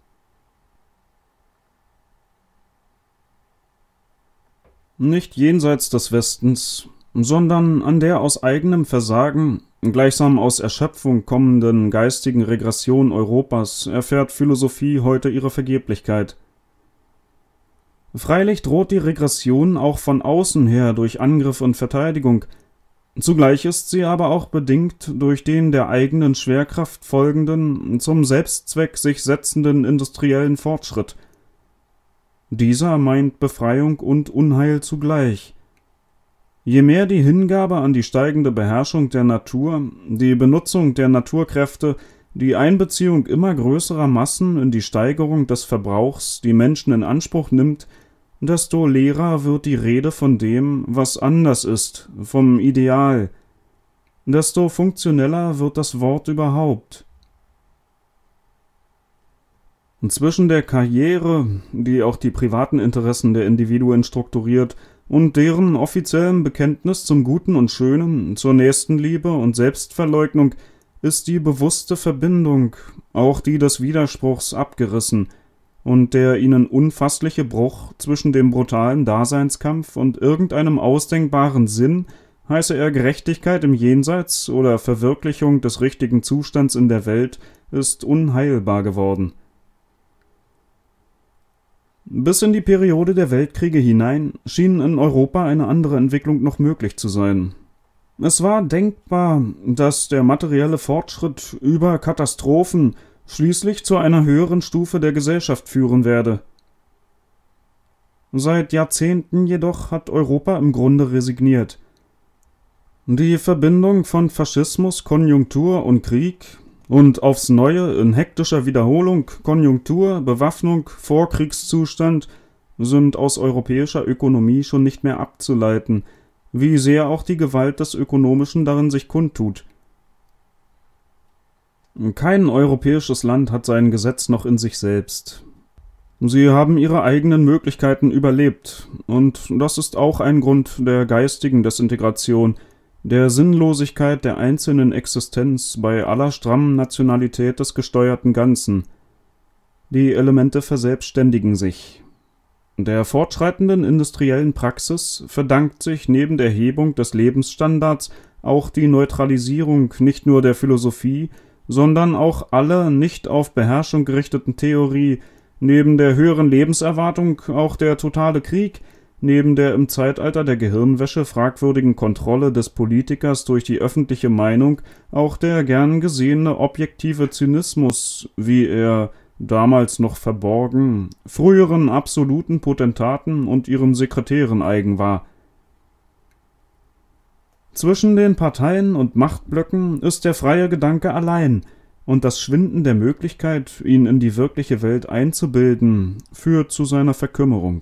Nicht jenseits des Westens, sondern an der aus eigenem Versagen, gleichsam aus Erschöpfung kommenden geistigen Regression Europas erfährt Philosophie heute ihre Vergeblichkeit. Freilich droht die Regression auch von außen her durch Angriff und Verteidigung, zugleich ist sie aber auch bedingt durch den der eigenen Schwerkraft folgenden, zum Selbstzweck sich setzenden industriellen Fortschritt. Dieser meint Befreiung und Unheil zugleich. Je mehr die Hingabe an die steigende Beherrschung der Natur, die Benutzung der Naturkräfte, die Einbeziehung immer größerer Massen in die Steigerung des Verbrauchs die Menschen in Anspruch nimmt, desto leerer wird die Rede von dem, was anders ist, vom Ideal, desto funktioneller wird das Wort überhaupt. Zwischen der Karriere, die auch die privaten Interessen der Individuen strukturiert, und deren offiziellem Bekenntnis zum Guten und Schönen, zur Nächstenliebe und Selbstverleugnung ist die bewusste Verbindung, auch die des Widerspruchs, abgerissen, und der ihnen unfassliche Bruch zwischen dem brutalen Daseinskampf und irgendeinem ausdenkbaren Sinn, heiße er Gerechtigkeit im Jenseits oder Verwirklichung des richtigen Zustands in der Welt, ist unheilbar geworden. Bis in die Periode der Weltkriege hinein schien in Europa eine andere Entwicklung noch möglich zu sein. Es war denkbar, dass der materielle Fortschritt über Katastrophen schließlich zu einer höheren Stufe der Gesellschaft führen werde. Seit Jahrzehnten jedoch hat Europa im Grunde resigniert. Die Verbindung von Faschismus, Konjunktur und Krieg und aufs Neue in hektischer Wiederholung Konjunktur, Bewaffnung, Vorkriegszustand sind aus europäischer Ökonomie schon nicht mehr abzuleiten, wie sehr auch die Gewalt des Ökonomischen darin sich kundtut. Kein europäisches Land hat sein Gesetz noch in sich selbst. Sie haben ihre eigenen Möglichkeiten überlebt, und das ist auch ein Grund der geistigen Desintegration, der Sinnlosigkeit der einzelnen Existenz bei aller strammen Nationalität des gesteuerten Ganzen. Die Elemente verselbstständigen sich. Der fortschreitenden industriellen Praxis verdankt sich neben der Hebung des Lebensstandards auch die Neutralisierung nicht nur der Philosophie, sondern auch aller nicht auf Beherrschung gerichteten Theorie, neben der höheren Lebenserwartung auch der totale Krieg, neben der im Zeitalter der Gehirnwäsche fragwürdigen Kontrolle des Politikers durch die öffentliche Meinung auch der gern gesehene objektive Zynismus, wie er damals noch verborgen, früheren absoluten Potentaten und ihren Sekretären eigen war. Zwischen den Parteien und Machtblöcken ist der freie Gedanke allein, und das Schwinden der Möglichkeit, ihn in die wirkliche Welt einzubilden, führt zu seiner Verkümmerung.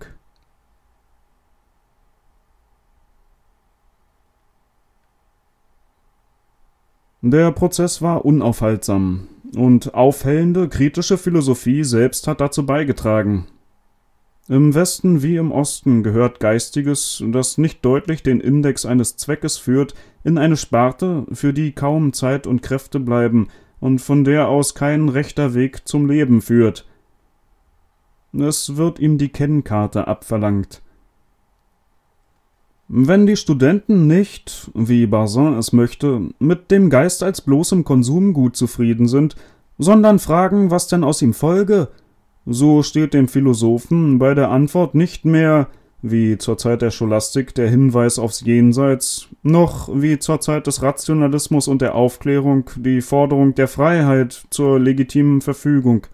Der Prozess war unaufhaltsam, und aufhellende, kritische Philosophie selbst hat dazu beigetragen. Im Westen wie im Osten gehört Geistiges, das nicht deutlich den Index eines Zweckes führt, in eine Sparte, für die kaum Zeit und Kräfte bleiben und von der aus kein rechter Weg zum Leben führt. Es wird ihm die Kennkarte abverlangt. Wenn die Studenten nicht, wie Bazin es möchte, mit dem Geist als bloßem Konsumgut zufrieden sind, sondern fragen, was denn aus ihm folge, so steht dem Philosophen bei der Antwort nicht mehr, wie zur Zeit der Scholastik, der Hinweis aufs Jenseits, noch wie zur Zeit des Rationalismus und der Aufklärung die Forderung der Freiheit zur legitimen Verfügung.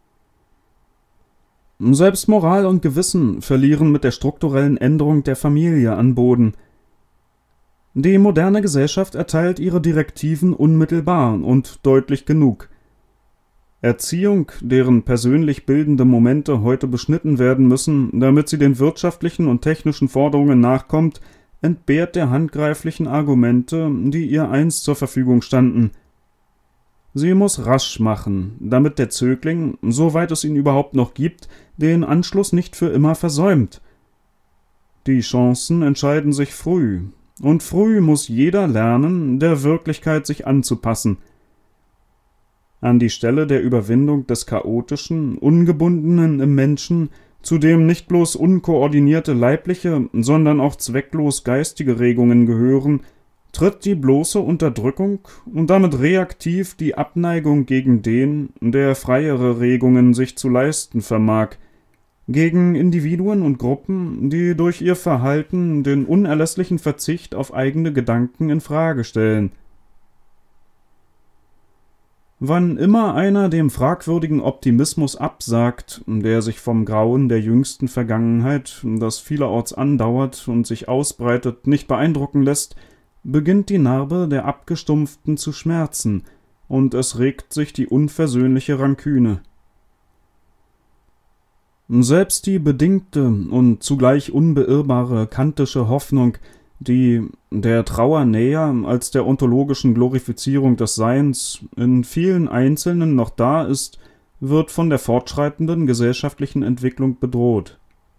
Selbst Moral und Gewissen verlieren mit der strukturellen Änderung der Familie an Boden. Die moderne Gesellschaft erteilt ihre Direktiven unmittelbar und deutlich genug. Erziehung, deren persönlich bildende Momente heute beschnitten werden müssen, damit sie den wirtschaftlichen und technischen Forderungen nachkommt, entbehrt der handgreiflichen Argumente, die ihr einst zur Verfügung standen. Sie muss rasch machen, damit der Zögling, soweit es ihn überhaupt noch gibt, den Anschluss nicht für immer versäumt. Die Chancen entscheiden sich früh, und früh muss jeder lernen, der Wirklichkeit sich anzupassen. An die Stelle der Überwindung des Chaotischen, Ungebundenen im Menschen, zu dem nicht bloß unkoordinierte leibliche, sondern auch zwecklos geistige Regungen gehören, tritt die bloße Unterdrückung und damit reaktiv die Abneigung gegen den, der freiere Regungen sich zu leisten vermag, gegen Individuen und Gruppen, die durch ihr Verhalten den unerlässlichen Verzicht auf eigene Gedanken in Frage stellen. Wann immer einer dem fragwürdigen Optimismus absagt, der sich vom Grauen der jüngsten Vergangenheit, das vielerorts andauert und sich ausbreitet, nicht beeindrucken lässt, beginnt die Narbe der Abgestumpften zu schmerzen, und es regt sich die unversöhnliche Ranküne. Selbst die bedingte und zugleich unbeirrbare kantische Hoffnung, die der Trauer näher als der ontologischen Glorifizierung des Seins in vielen Einzelnen noch da ist, wird von der fortschreitenden gesellschaftlichen Entwicklung bedroht.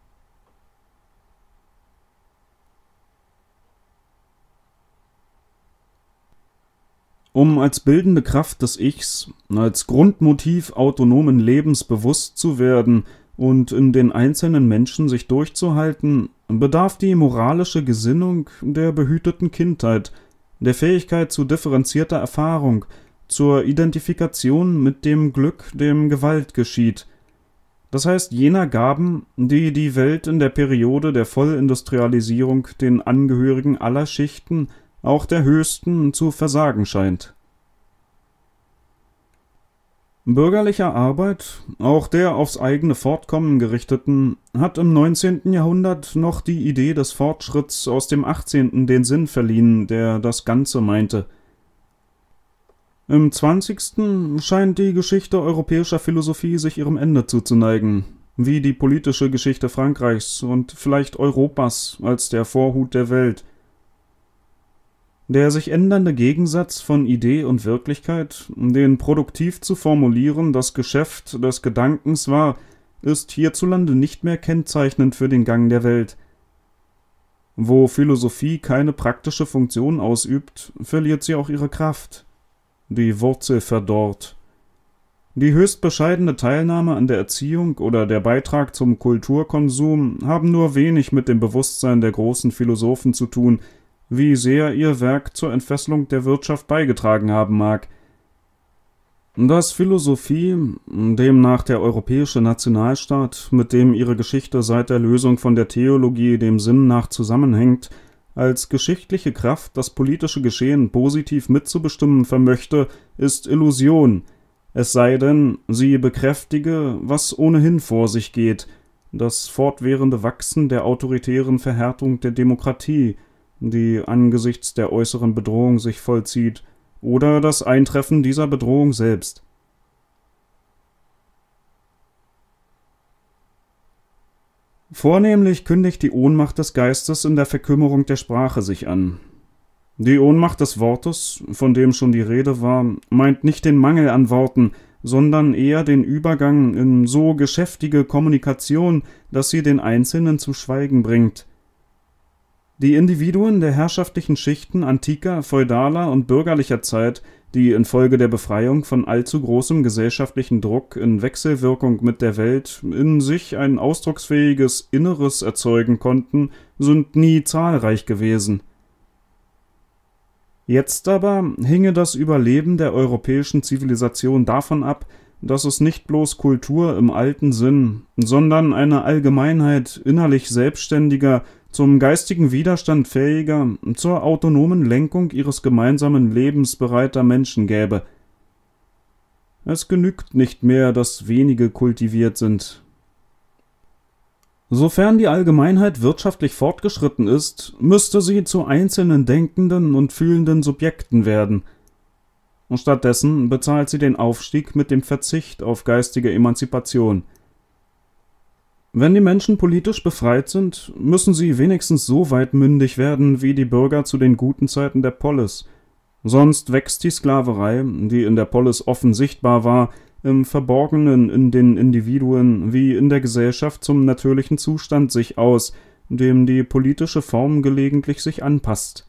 Um als bildende Kraft des Ichs, als Grundmotiv autonomen Lebens bewusst zu werden und in den einzelnen Menschen sich durchzuhalten, bedarf die moralische Gesinnung der behüteten Kindheit, der Fähigkeit zu differenzierter Erfahrung, zur Identifikation mit dem Glück, dem Gewalt geschieht, das heißt jener Gaben, die die Welt in der Periode der Vollindustrialisierung den Angehörigen aller Schichten, auch der höchsten, zu versagen scheint. Bürgerlicher Arbeit, auch der aufs eigene Fortkommen gerichteten, hat im neunzehnten Jahrhundert noch die Idee des Fortschritts aus dem achtzehnten den Sinn verliehen, der das Ganze meinte. Im zwanzigsten scheint die Geschichte europäischer Philosophie sich ihrem Ende zuzuneigen, wie die politische Geschichte Frankreichs und vielleicht Europas als der Vorhut der Welt. Der sich ändernde Gegensatz von Idee und Wirklichkeit, den produktiv zu formulieren das Geschäft des Gedankens war, ist hierzulande nicht mehr kennzeichnend für den Gang der Welt. Wo Philosophie keine praktische Funktion ausübt, verliert sie auch ihre Kraft. Die Wurzel verdorrt. Die höchst bescheidene Teilnahme an der Erziehung oder der Beitrag zum Kulturkonsum haben nur wenig mit dem Bewusstsein der großen Philosophen zu tun, wie sehr ihr Werk zur Entfesselung der Wirtschaft beigetragen haben mag. Dass Philosophie, demnach der europäische Nationalstaat, mit dem ihre Geschichte seit der Lösung von der Theologie dem Sinn nach zusammenhängt, als geschichtliche Kraft das politische Geschehen positiv mitzubestimmen vermöchte, ist Illusion, es sei denn, sie bekräftige, was ohnehin vor sich geht, das fortwährende Wachsen der autoritären Verhärtung der Demokratie, die angesichts der äußeren Bedrohung sich vollzieht, oder das Eintreffen dieser Bedrohung selbst. Vornehmlich kündigt die Ohnmacht des Geistes in der Verkümmerung der Sprache sich an. Die Ohnmacht des Wortes, von dem schon die Rede war, meint nicht den Mangel an Worten, sondern eher den Übergang in so geschäftige Kommunikation, dass sie den Einzelnen zu schweigen bringt. Die Individuen der herrschaftlichen Schichten antiker, feudaler und bürgerlicher Zeit, die infolge der Befreiung von allzu großem gesellschaftlichen Druck in Wechselwirkung mit der Welt in sich ein ausdrucksfähiges Inneres erzeugen konnten, sind nie zahlreich gewesen. Jetzt aber hinge das Überleben der europäischen Zivilisation davon ab, dass es nicht bloß Kultur im alten Sinn, sondern eine Allgemeinheit innerlich selbstständiger, zum geistigen Widerstand fähiger, zur autonomen Lenkung ihres gemeinsamen Lebens bereiter Menschen gäbe. Es genügt nicht mehr, dass wenige kultiviert sind. Sofern die Allgemeinheit wirtschaftlich fortgeschritten ist, müsste sie zu einzelnen denkenden und fühlenden Subjekten werden. Stattdessen bezahlt sie den Aufstieg mit dem Verzicht auf geistige Emanzipation. Wenn die Menschen politisch befreit sind, müssen sie wenigstens so weit mündig werden wie die Bürger zu den guten Zeiten der Polis. Sonst wächst die Sklaverei, die in der Polis offen sichtbar war, im Verborgenen in den Individuen wie in der Gesellschaft zum natürlichen Zustand sich aus, dem die politische Form gelegentlich sich anpasst.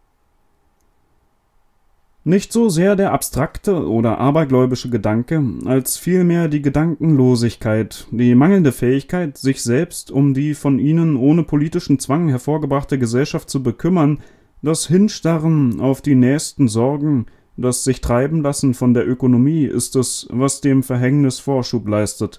Nicht so sehr der abstrakte oder abergläubische Gedanke, als vielmehr die Gedankenlosigkeit, die mangelnde Fähigkeit, sich selbst um die von ihnen ohne politischen Zwang hervorgebrachte Gesellschaft zu bekümmern, das Hinstarren auf die nächsten Sorgen, das sich treiben lassen von der Ökonomie ist es, was dem Verhängnis Vorschub leistet.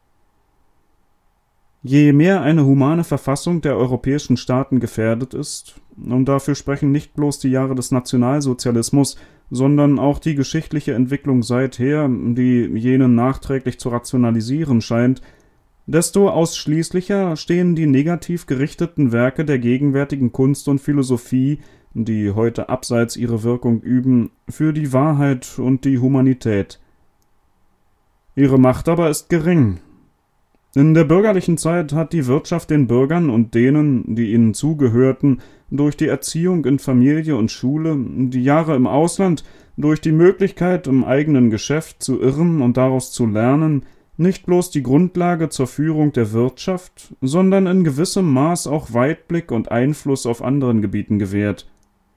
Je mehr eine humane Verfassung der europäischen Staaten gefährdet ist, und dafür sprechen nicht bloß die Jahre des Nationalsozialismus, sondern auch die geschichtliche Entwicklung seither, die jenen nachträglich zu rationalisieren scheint, desto ausschließlicher stehen die negativ gerichteten Werke der gegenwärtigen Kunst und Philosophie, die heute abseits ihre Wirkung üben, für die Wahrheit und die Humanität. Ihre Macht aber ist gering. In der bürgerlichen Zeit hat die Wirtschaft den Bürgern und denen, die ihnen zugehörten, durch die Erziehung in Familie und Schule, die Jahre im Ausland, durch die Möglichkeit, im eigenen Geschäft zu irren und daraus zu lernen, nicht bloß die Grundlage zur Führung der Wirtschaft, sondern in gewissem Maß auch Weitblick und Einfluss auf anderen Gebieten gewährt.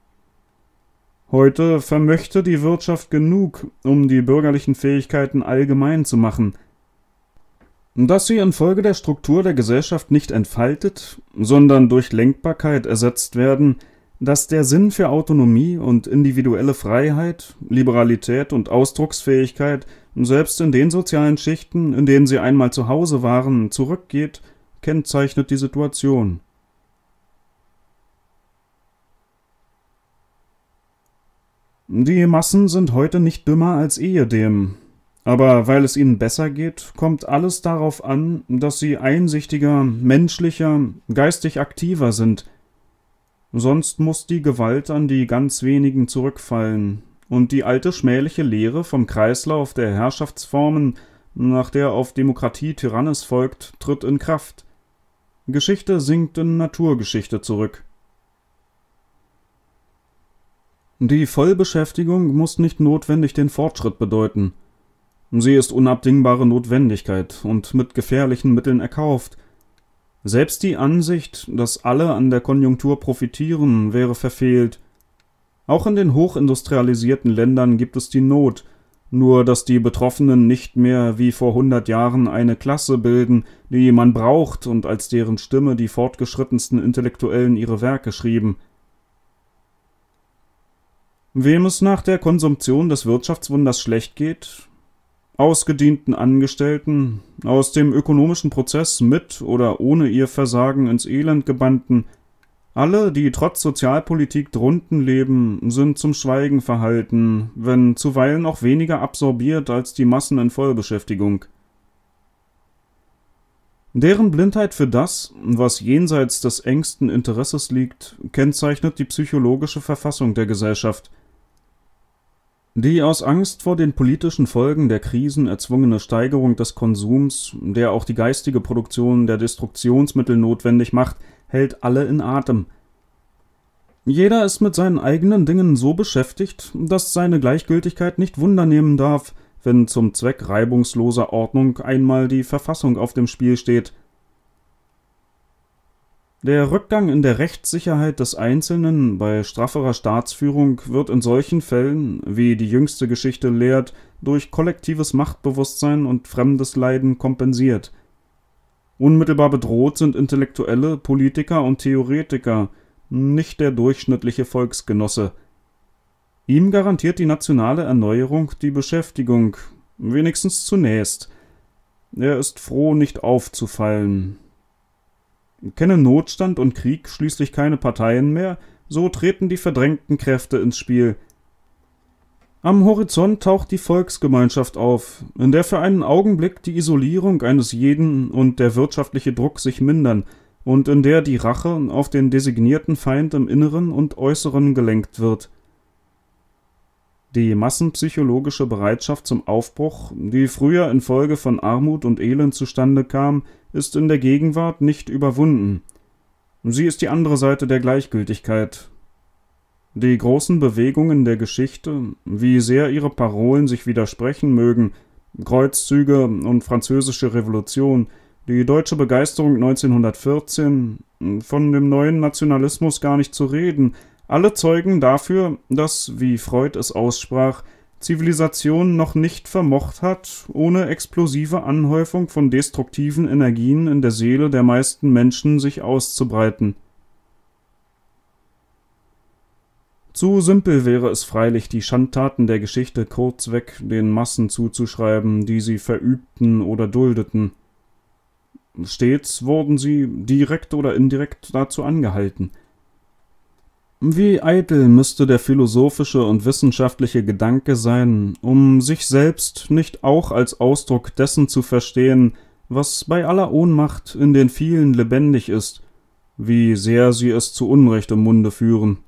Heute vermöchte die Wirtschaft genug, um die bürgerlichen Fähigkeiten allgemein zu machen. Dass sie infolge der Struktur der Gesellschaft nicht entfaltet, sondern durch Lenkbarkeit ersetzt werden, dass der Sinn für Autonomie und individuelle Freiheit, Liberalität und Ausdrucksfähigkeit selbst in den sozialen Schichten, in denen sie einmal zu Hause waren, zurückgeht, kennzeichnet die Situation. Die Massen sind heute nicht dümmer als ehedem. Aber weil es ihnen besser geht, kommt alles darauf an, dass sie einsichtiger, menschlicher, geistig aktiver sind. Sonst muss die Gewalt an die ganz wenigen zurückfallen, und die alte schmähliche Lehre vom Kreislauf der Herrschaftsformen, nach der auf Demokratie Tyrannis folgt, tritt in Kraft. Geschichte sinkt in Naturgeschichte zurück. Die Vollbeschäftigung muss nicht notwendig den Fortschritt bedeuten. Sie ist unabdingbare Notwendigkeit und mit gefährlichen Mitteln erkauft. Selbst die Ansicht, dass alle an der Konjunktur profitieren, wäre verfehlt. Auch in den hochindustrialisierten Ländern gibt es die Not, nur dass die Betroffenen nicht mehr wie vor hundert Jahren eine Klasse bilden, die man braucht und als deren Stimme die fortgeschrittensten Intellektuellen ihre Werke schrieben. Wem es nach der Konsumption des Wirtschaftswunders schlecht geht, ausgedienten Angestellten, aus dem ökonomischen Prozess mit oder ohne ihr Versagen ins Elend gebannten, alle, die trotz Sozialpolitik drunten leben, sind zum Schweigen verhalten, wenn zuweilen auch weniger absorbiert als die Massen in Vollbeschäftigung. Deren Blindheit für das, was jenseits des engsten Interesses liegt, kennzeichnet die psychologische Verfassung der Gesellschaft. Die aus Angst vor den politischen Folgen der Krisen erzwungene Steigerung des Konsums, der auch die geistige Produktion der Destruktionsmittel notwendig macht, hält alle in Atem. Jeder ist mit seinen eigenen Dingen so beschäftigt, dass seine Gleichgültigkeit nicht Wunder nehmen darf, wenn zum Zweck reibungsloser Ordnung einmal die Verfassung auf dem Spiel steht. Der Rückgang in der Rechtssicherheit des Einzelnen bei strafferer Staatsführung wird in solchen Fällen, wie die jüngste Geschichte lehrt, durch kollektives Machtbewusstsein und fremdes Leiden kompensiert. Unmittelbar bedroht sind Intellektuelle, Politiker und Theoretiker, nicht der durchschnittliche Volksgenosse. Ihm garantiert die nationale Erneuerung die Beschäftigung, wenigstens zunächst. Er ist froh, nicht aufzufallen. Kennen Notstand und Krieg schließlich keine Parteien mehr, so treten die verdrängten Kräfte ins Spiel. Am Horizont taucht die Volksgemeinschaft auf, in der für einen Augenblick die Isolierung eines jeden und der wirtschaftliche Druck sich mindern und in der die Rache auf den designierten Feind im Inneren und Äußeren gelenkt wird. Die massenpsychologische Bereitschaft zum Aufbruch, die früher infolge von Armut und Elend zustande kam, ist in der Gegenwart nicht überwunden. Sie ist die andere Seite der Gleichgültigkeit. Die großen Bewegungen der Geschichte, wie sehr ihre Parolen sich widersprechen mögen, Kreuzzüge und Französische Revolution, die deutsche Begeisterung neunzehnhundertvierzehn, von dem neuen Nationalismus gar nicht zu reden, alle zeugen dafür, dass, wie Freud es aussprach, Zivilisation noch nicht vermocht hat, ohne explosive Anhäufung von destruktiven Energien in der Seele der meisten Menschen sich auszubreiten. Zu simpel wäre es freilich, die Schandtaten der Geschichte kurzweg den Massen zuzuschreiben, die sie verübten oder duldeten. Stets wurden sie, direkt oder indirekt, dazu angehalten. Wie eitel müsste der philosophische und wissenschaftliche Gedanke sein, um sich selbst nicht auch als Ausdruck dessen zu verstehen, was bei aller Ohnmacht in den vielen lebendig ist, wie sehr sie es zu Unrecht im Munde führen.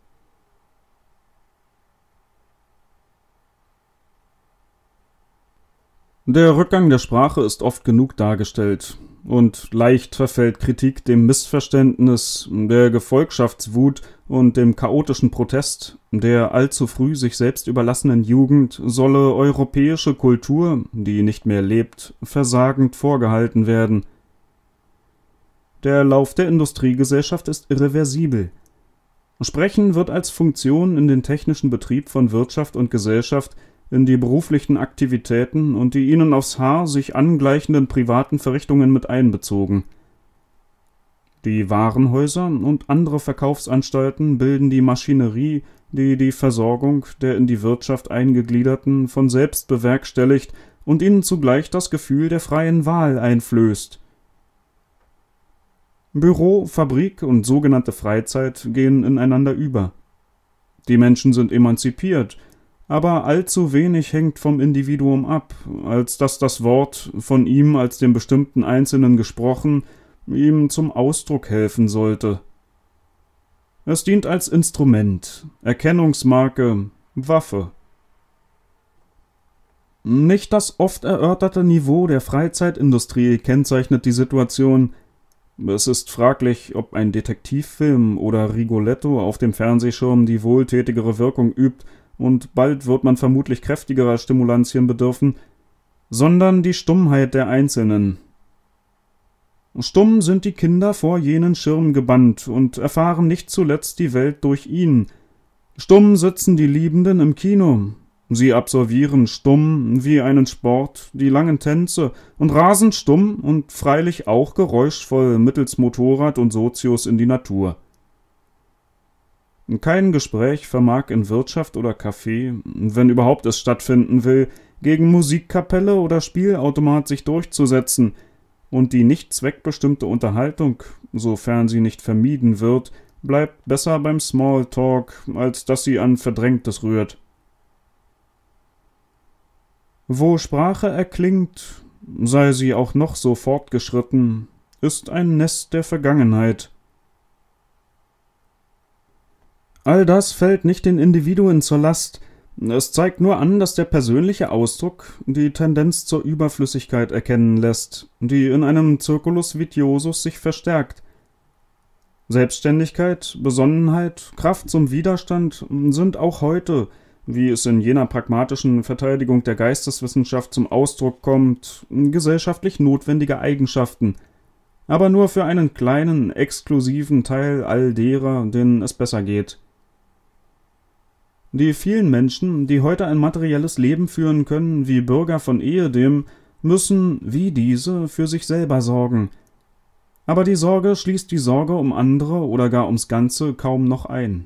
Der Rückgang der Sprache ist oft genug dargestellt, und leicht verfällt Kritik dem Missverständnis, der Gefolgschaftswut und dem chaotischen Protest, der allzu früh sich selbst überlassenen Jugend solle europäische Kultur, die nicht mehr lebt, versagend vorgehalten werden. Der Lauf der Industriegesellschaft ist irreversibel. Sprechen wird als Funktion in den technischen Betrieb von Wirtschaft und Gesellschaft, in die beruflichen Aktivitäten und die ihnen aufs Haar sich angleichenden privaten Verrichtungen mit einbezogen. Die Warenhäuser und andere Verkaufsanstalten bilden die Maschinerie, die die Versorgung der in die Wirtschaft eingegliederten von selbst bewerkstelligt und ihnen zugleich das Gefühl der freien Wahl einflößt. Büro, Fabrik und sogenannte Freizeit gehen ineinander über. Die Menschen sind emanzipiert, aber allzu wenig hängt vom Individuum ab, als dass das Wort, von ihm als dem bestimmten Einzelnen gesprochen, ihm zum Ausdruck helfen sollte. Es dient als Instrument, Erkennungsmarke, Waffe. Nicht das oft erörterte Niveau der Freizeitindustrie kennzeichnet die Situation. Es ist fraglich, ob ein Detektivfilm oder Rigoletto auf dem Fernsehschirm die wohltätigere Wirkung übt, und bald wird man vermutlich kräftigerer Stimulantien bedürfen, sondern die Stummheit der Einzelnen. Stumm sind die Kinder vor jenen Schirm gebannt und erfahren nicht zuletzt die Welt durch ihn. Stumm sitzen die Liebenden im Kino. Sie absolvieren stumm wie einen Sport die langen Tänze und rasen stumm und freilich auch geräuschvoll mittels Motorrad und Sozius in die Natur. Kein Gespräch vermag in Wirtschaft oder Café, wenn überhaupt es stattfinden will, gegen Musikkapelle oder Spielautomat sich durchzusetzen, und die nicht zweckbestimmte Unterhaltung, sofern sie nicht vermieden wird, bleibt besser beim Smalltalk, als dass sie an Verdrängtes rührt. Wo Sprache erklingt, sei sie auch noch so fortgeschritten, ist ein Nest der Vergangenheit. All das fällt nicht den Individuen zur Last, es zeigt nur an, dass der persönliche Ausdruck die Tendenz zur Überflüssigkeit erkennen lässt, die in einem Circulus vitiosus sich verstärkt. Selbstständigkeit, Besonnenheit, Kraft zum Widerstand sind auch heute, wie es in jener pragmatischen Verteidigung der Geisteswissenschaft zum Ausdruck kommt, gesellschaftlich notwendige Eigenschaften, aber nur für einen kleinen, exklusiven Teil all derer, denen es besser geht. Die vielen Menschen, die heute ein materielles Leben führen können, wie Bürger von ehedem, müssen, wie diese, für sich selber sorgen. Aber die Sorge schließt die Sorge um andere oder gar ums Ganze kaum noch ein.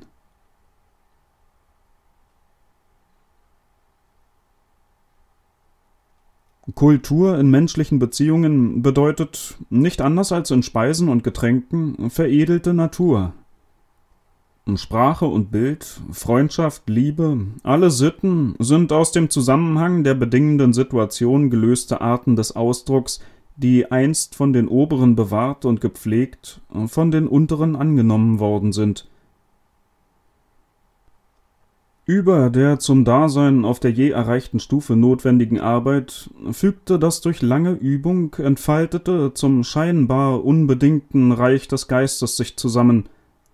Kultur in menschlichen Beziehungen bedeutet, nicht anders als in Speisen und Getränken, veredelte Natur. Sprache und Bild, Freundschaft, Liebe, alle Sitten sind aus dem Zusammenhang der bedingenden Situation gelöste Arten des Ausdrucks, die einst von den Oberen bewahrt und gepflegt, von den Unteren angenommen worden sind. Über der zum Dasein auf der je erreichten Stufe notwendigen Arbeit fügte das durch lange Übung entfaltete, zum scheinbar unbedingten Reich des Geistes sich zusammen.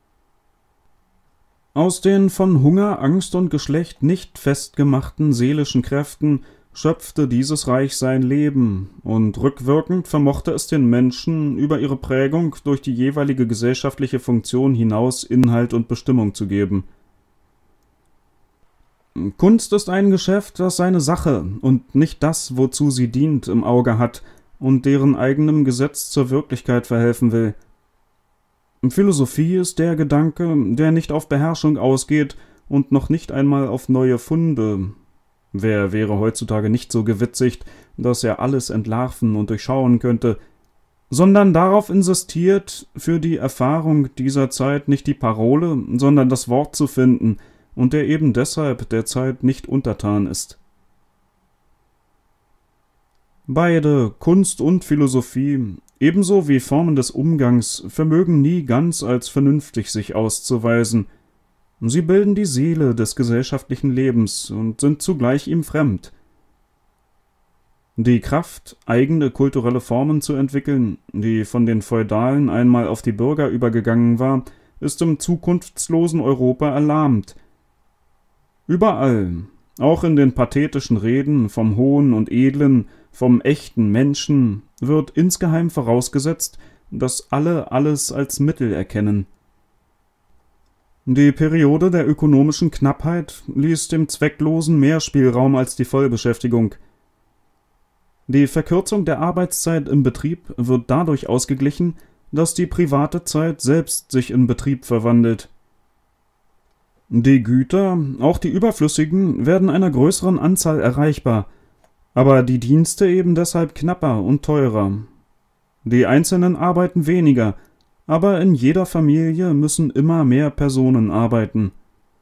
Aus den von Hunger, Angst und Geschlecht nicht festgemachten seelischen Kräften schöpfte dieses Reich sein Leben, und rückwirkend vermochte es den Menschen über ihre Prägung durch die jeweilige gesellschaftliche Funktion hinaus Inhalt und Bestimmung zu geben. Kunst ist ein Geschäft, das seine Sache und nicht das, wozu sie dient, im Auge hat und deren eigenem Gesetz zur Wirklichkeit verhelfen will. Philosophie ist der Gedanke, der nicht auf Beherrschung ausgeht und noch nicht einmal auf neue Funde. Wer wäre heutzutage nicht so gewitzigt, dass er alles entlarven und durchschauen könnte, sondern darauf insistiert, für die Erfahrung dieser Zeit nicht die Parole, sondern das Wort zu finden, und der eben deshalb der Zeit nicht untertan ist. Beide, Kunst und Philosophie, ebenso wie Formen des Umgangs, vermögen nie ganz als vernünftig sich auszuweisen. Sie bilden die Seele des gesellschaftlichen Lebens und sind zugleich ihm fremd. Die Kraft, eigene kulturelle Formen zu entwickeln, die von den Feudalen einmal auf die Bürger übergegangen war, ist im zukunftslosen Europa erlahmt. Überall, auch in den pathetischen Reden vom Hohen und Edlen, vom echten Menschen, wird insgeheim vorausgesetzt, dass alle alles als Mittel erkennen. Die Periode der ökonomischen Knappheit ließ dem Zwecklosen mehr Spielraum als die Vollbeschäftigung. Die Verkürzung der Arbeitszeit im Betrieb wird dadurch ausgeglichen, dass die private Zeit selbst sich in Betrieb verwandelt. Die Güter, auch die überflüssigen, werden einer größeren Anzahl erreichbar, aber die Dienste eben deshalb knapper und teurer. Die Einzelnen arbeiten weniger, aber in jeder Familie müssen immer mehr Personen arbeiten.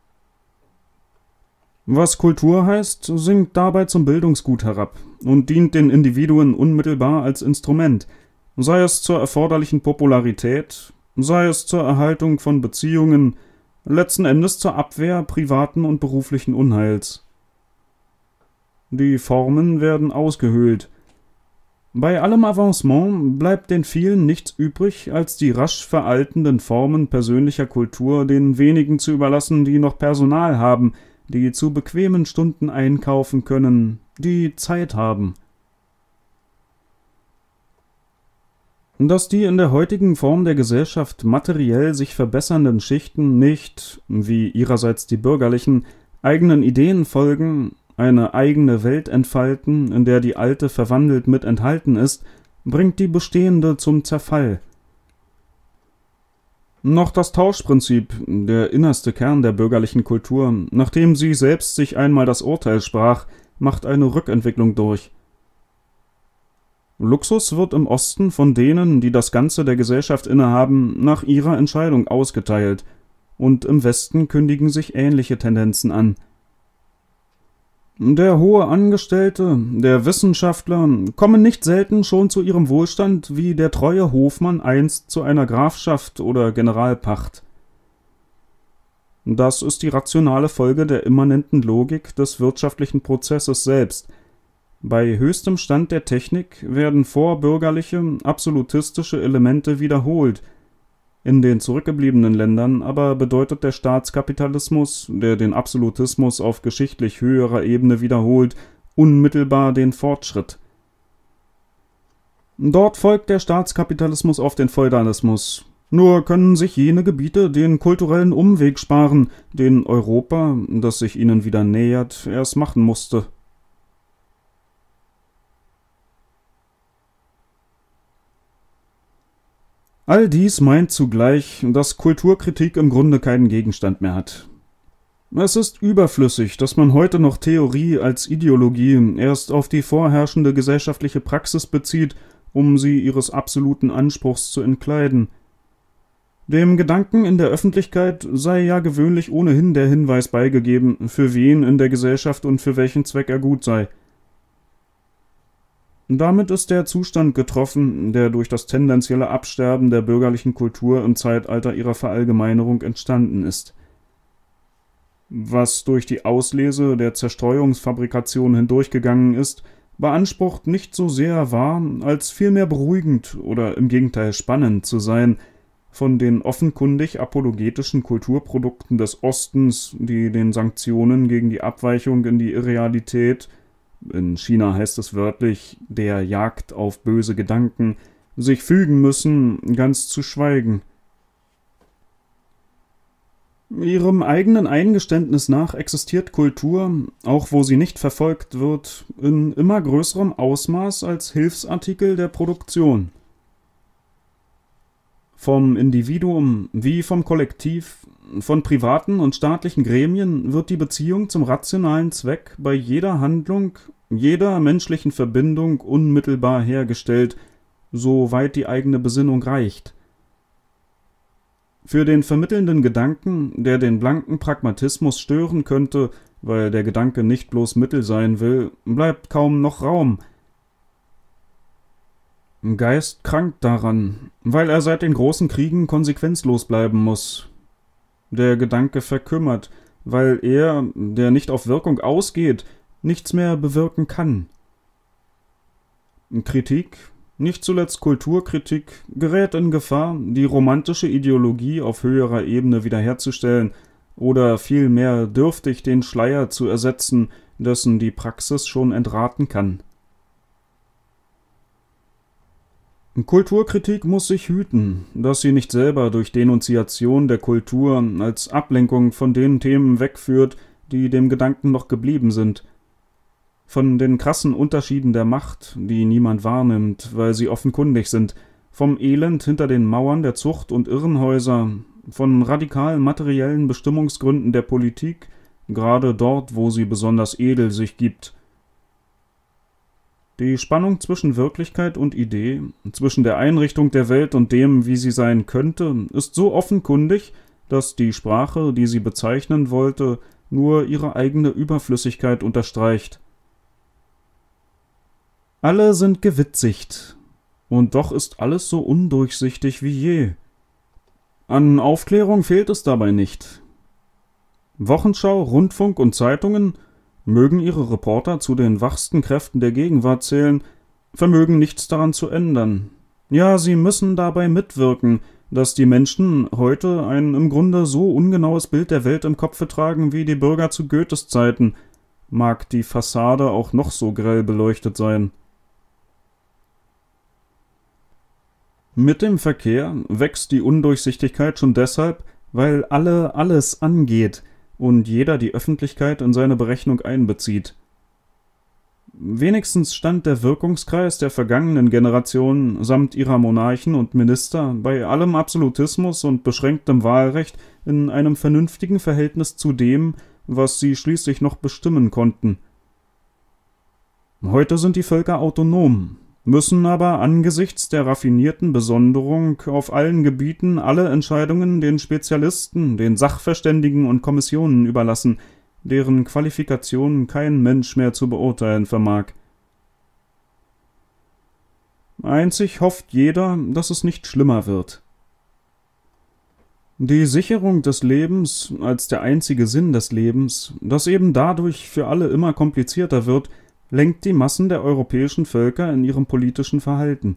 Was Kultur heißt, sinkt dabei zum Bildungsgut herab und dient den Individuen unmittelbar als Instrument, sei es zur erforderlichen Popularität, sei es zur Erhaltung von Beziehungen, letzten Endes zur Abwehr privaten und beruflichen Unheils. Die Formen werden ausgehöhlt. Bei allem Avancement bleibt den vielen nichts übrig, als die rasch veraltenden Formen persönlicher Kultur den wenigen zu überlassen, die noch Personal haben, die zu bequemen Stunden einkaufen können, die Zeit haben. Dass die in der heutigen Form der Gesellschaft materiell sich verbessernden Schichten nicht, wie ihrerseits die bürgerlichen, eigenen Ideen folgen, eine eigene Welt entfalten, in der die alte verwandelt mit enthalten ist, bringt die bestehende zum Zerfall. Noch das Tauschprinzip, der innerste Kern der bürgerlichen Kultur, nachdem sie selbst sich einmal das Urteil sprach, macht eine Rückentwicklung durch. Luxus wird im Osten von denen, die das Ganze der Gesellschaft innehaben, nach ihrer Entscheidung ausgeteilt, und im Westen kündigen sich ähnliche Tendenzen an. Der hohe Angestellte, der Wissenschaftler kommen nicht selten schon zu ihrem Wohlstand wie der treue Hofmann einst zu einer Grafschaft oder Generalpacht. Das ist die rationale Folge der immanenten Logik des wirtschaftlichen Prozesses selbst. Bei höchstem Stand der Technik werden vorbürgerliche, absolutistische Elemente wiederholt. In den zurückgebliebenen Ländern aber bedeutet der Staatskapitalismus, der den Absolutismus auf geschichtlich höherer Ebene wiederholt, unmittelbar den Fortschritt. Dort folgt der Staatskapitalismus auf den Feudalismus. Nur können sich jene Gebiete den kulturellen Umweg sparen, den Europa, das sich ihnen wieder nähert, erst machen musste. All dies meint zugleich, dass Kulturkritik im Grunde keinen Gegenstand mehr hat. Es ist überflüssig, dass man heute noch Theorie als Ideologie erst auf die vorherrschende gesellschaftliche Praxis bezieht, um sie ihres absoluten Anspruchs zu entkleiden. Dem Gedanken in der Öffentlichkeit sei ja gewöhnlich ohnehin der Hinweis beigegeben, für wen in der Gesellschaft und für welchen Zweck er gut sei. Damit ist der Zustand getroffen, der durch das tendenzielle Absterben der bürgerlichen Kultur im Zeitalter ihrer Verallgemeinerung entstanden ist. Was durch die Auslese der Zerstreuungsfabrikation hindurchgegangen ist, beansprucht nicht so sehr wahr, als vielmehr beruhigend oder im Gegenteil spannend zu sein, von den offenkundig apologetischen Kulturprodukten des Ostens, die den Sanktionen gegen die Abweichung in die Irrealität, in China heißt es wörtlich, der Jagd auf böse Gedanken, sich fügen müssen, ganz zu schweigen. Ihrem eigenen Eingeständnis nach existiert Kultur, auch wo sie nicht verfolgt wird, in immer größerem Ausmaß als Hilfsartikel der Produktion. Vom Individuum wie vom Kollektiv, von privaten und staatlichen Gremien wird die Beziehung zum rationalen Zweck bei jeder Handlung, jeder menschlichen Verbindung unmittelbar hergestellt, soweit die eigene Besinnung reicht. Für den vermittelnden Gedanken, der den blanken Pragmatismus stören könnte, weil der Gedanke nicht bloß Mittel sein will, bleibt kaum noch Raum. Geist krankt daran, weil er seit den großen Kriegen konsequenzlos bleiben muss. Der Gedanke verkümmert, weil er, der nicht auf Wirkung ausgeht, nichts mehr bewirken kann. Kritik, nicht zuletzt Kulturkritik, gerät in Gefahr, die romantische Ideologie auf höherer Ebene wiederherzustellen oder vielmehr dürftig den Schleier zu ersetzen, dessen die Praxis schon entraten kann. Kulturkritik muss sich hüten, dass sie nicht selber durch Denunziation der Kultur als Ablenkung von den Themen wegführt, die dem Gedanken noch geblieben sind. Von den krassen Unterschieden der Macht, die niemand wahrnimmt, weil sie offenkundig sind, vom Elend hinter den Mauern der Zucht und Irrenhäuser, von radikal materiellen Bestimmungsgründen der Politik, gerade dort, wo sie besonders edel sich gibt. Die Spannung zwischen Wirklichkeit und Idee, zwischen der Einrichtung der Welt und dem, wie sie sein könnte, ist so offenkundig, dass die Sprache, die sie bezeichnen wollte, nur ihre eigene Überflüssigkeit unterstreicht. Alle sind gewitzigt, und doch ist alles so undurchsichtig wie je. An Aufklärung fehlt es dabei nicht. Wochenschau, Rundfunk und Zeitungen mögen ihre Reporter zu den wachsten Kräften der Gegenwart zählen, vermögen nichts daran zu ändern. Ja, sie müssen dabei mitwirken, dass die Menschen heute ein im Grunde so ungenaues Bild der Welt im Kopfe tragen wie die Bürger zu Goethes Zeiten, mag die Fassade auch noch so grell beleuchtet sein. Mit dem Verkehr wächst die Undurchsichtigkeit schon deshalb, weil alle alles angeht und jeder die Öffentlichkeit in seine Berechnung einbezieht. Wenigstens stand der Wirkungskreis der vergangenen Generationen samt ihrer Monarchen und Minister bei allem Absolutismus und beschränktem Wahlrecht in einem vernünftigen Verhältnis zu dem, was sie schließlich noch bestimmen konnten. Heute sind die Völker autonom, müssen aber angesichts der raffinierten Besonderung auf allen Gebieten alle Entscheidungen den Spezialisten, den Sachverständigen und Kommissionen überlassen, deren Qualifikationen kein Mensch mehr zu beurteilen vermag. Einzig hofft jeder, dass es nicht schlimmer wird. Die Sicherung des Lebens als der einzige Sinn des Lebens, das eben dadurch für alle immer komplizierter wird, lenkt die Massen der europäischen Völker in ihrem politischen Verhalten.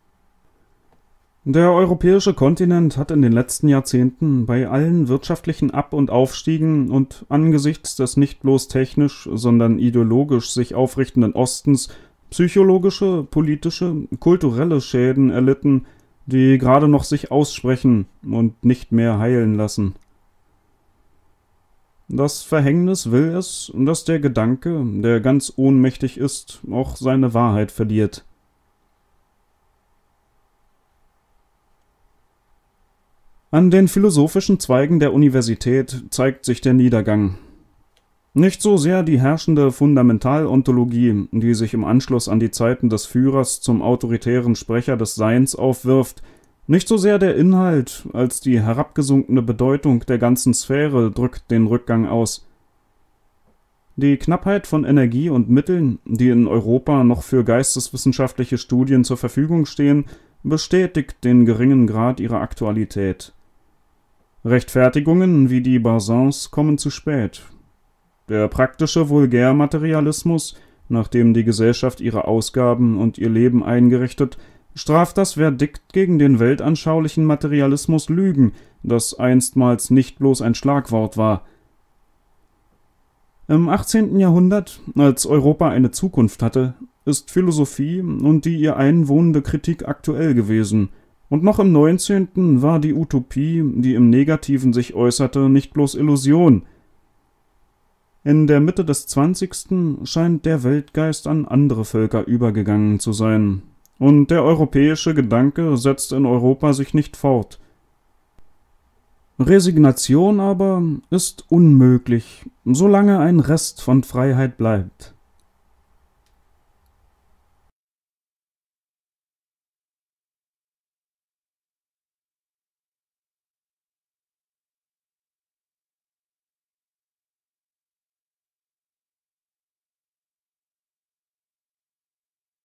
Der europäische Kontinent hat in den letzten Jahrzehnten bei allen wirtschaftlichen Ab- und Aufstiegen und angesichts des nicht bloß technisch, sondern ideologisch sich aufrichtenden Ostens psychologische, politische, kulturelle Schäden erlitten, die gerade noch sich aussprechen und nicht mehr heilen lassen. Das Verhängnis will es, dass der Gedanke, der ganz ohnmächtig ist, auch seine Wahrheit verliert. An den philosophischen Zweigen der Universität zeigt sich der Niedergang. Nicht so sehr die herrschende Fundamentalontologie, die sich im Anschluss an die Zeiten des Führers zum autoritären Sprecher des Seins aufwirft, nicht so sehr der Inhalt, als die herabgesunkene Bedeutung der ganzen Sphäre drückt den Rückgang aus. Die Knappheit von Energie und Mitteln, die in Europa noch für geisteswissenschaftliche Studien zur Verfügung stehen, bestätigt den geringen Grad ihrer Aktualität. Rechtfertigungen wie die Barzans kommen zu spät. Der praktische Vulgärmaterialismus, nachdem die Gesellschaft ihre Ausgaben und ihr Leben eingerichtet, straft das Verdikt gegen den weltanschaulichen Materialismus Lügen, das einstmals nicht bloß ein Schlagwort war. Im achtzehnten Jahrhundert, als Europa eine Zukunft hatte, ist Philosophie und die ihr einwohnende Kritik aktuell gewesen, und noch im neunzehnten war die Utopie, die im Negativen sich äußerte, nicht bloß Illusion. In der Mitte des zwanzigsten scheint der Weltgeist an andere Völker übergegangen zu sein, und der europäische Gedanke setzt in Europa sich nicht fort. Resignation aber ist unmöglich, solange ein Rest von Freiheit bleibt.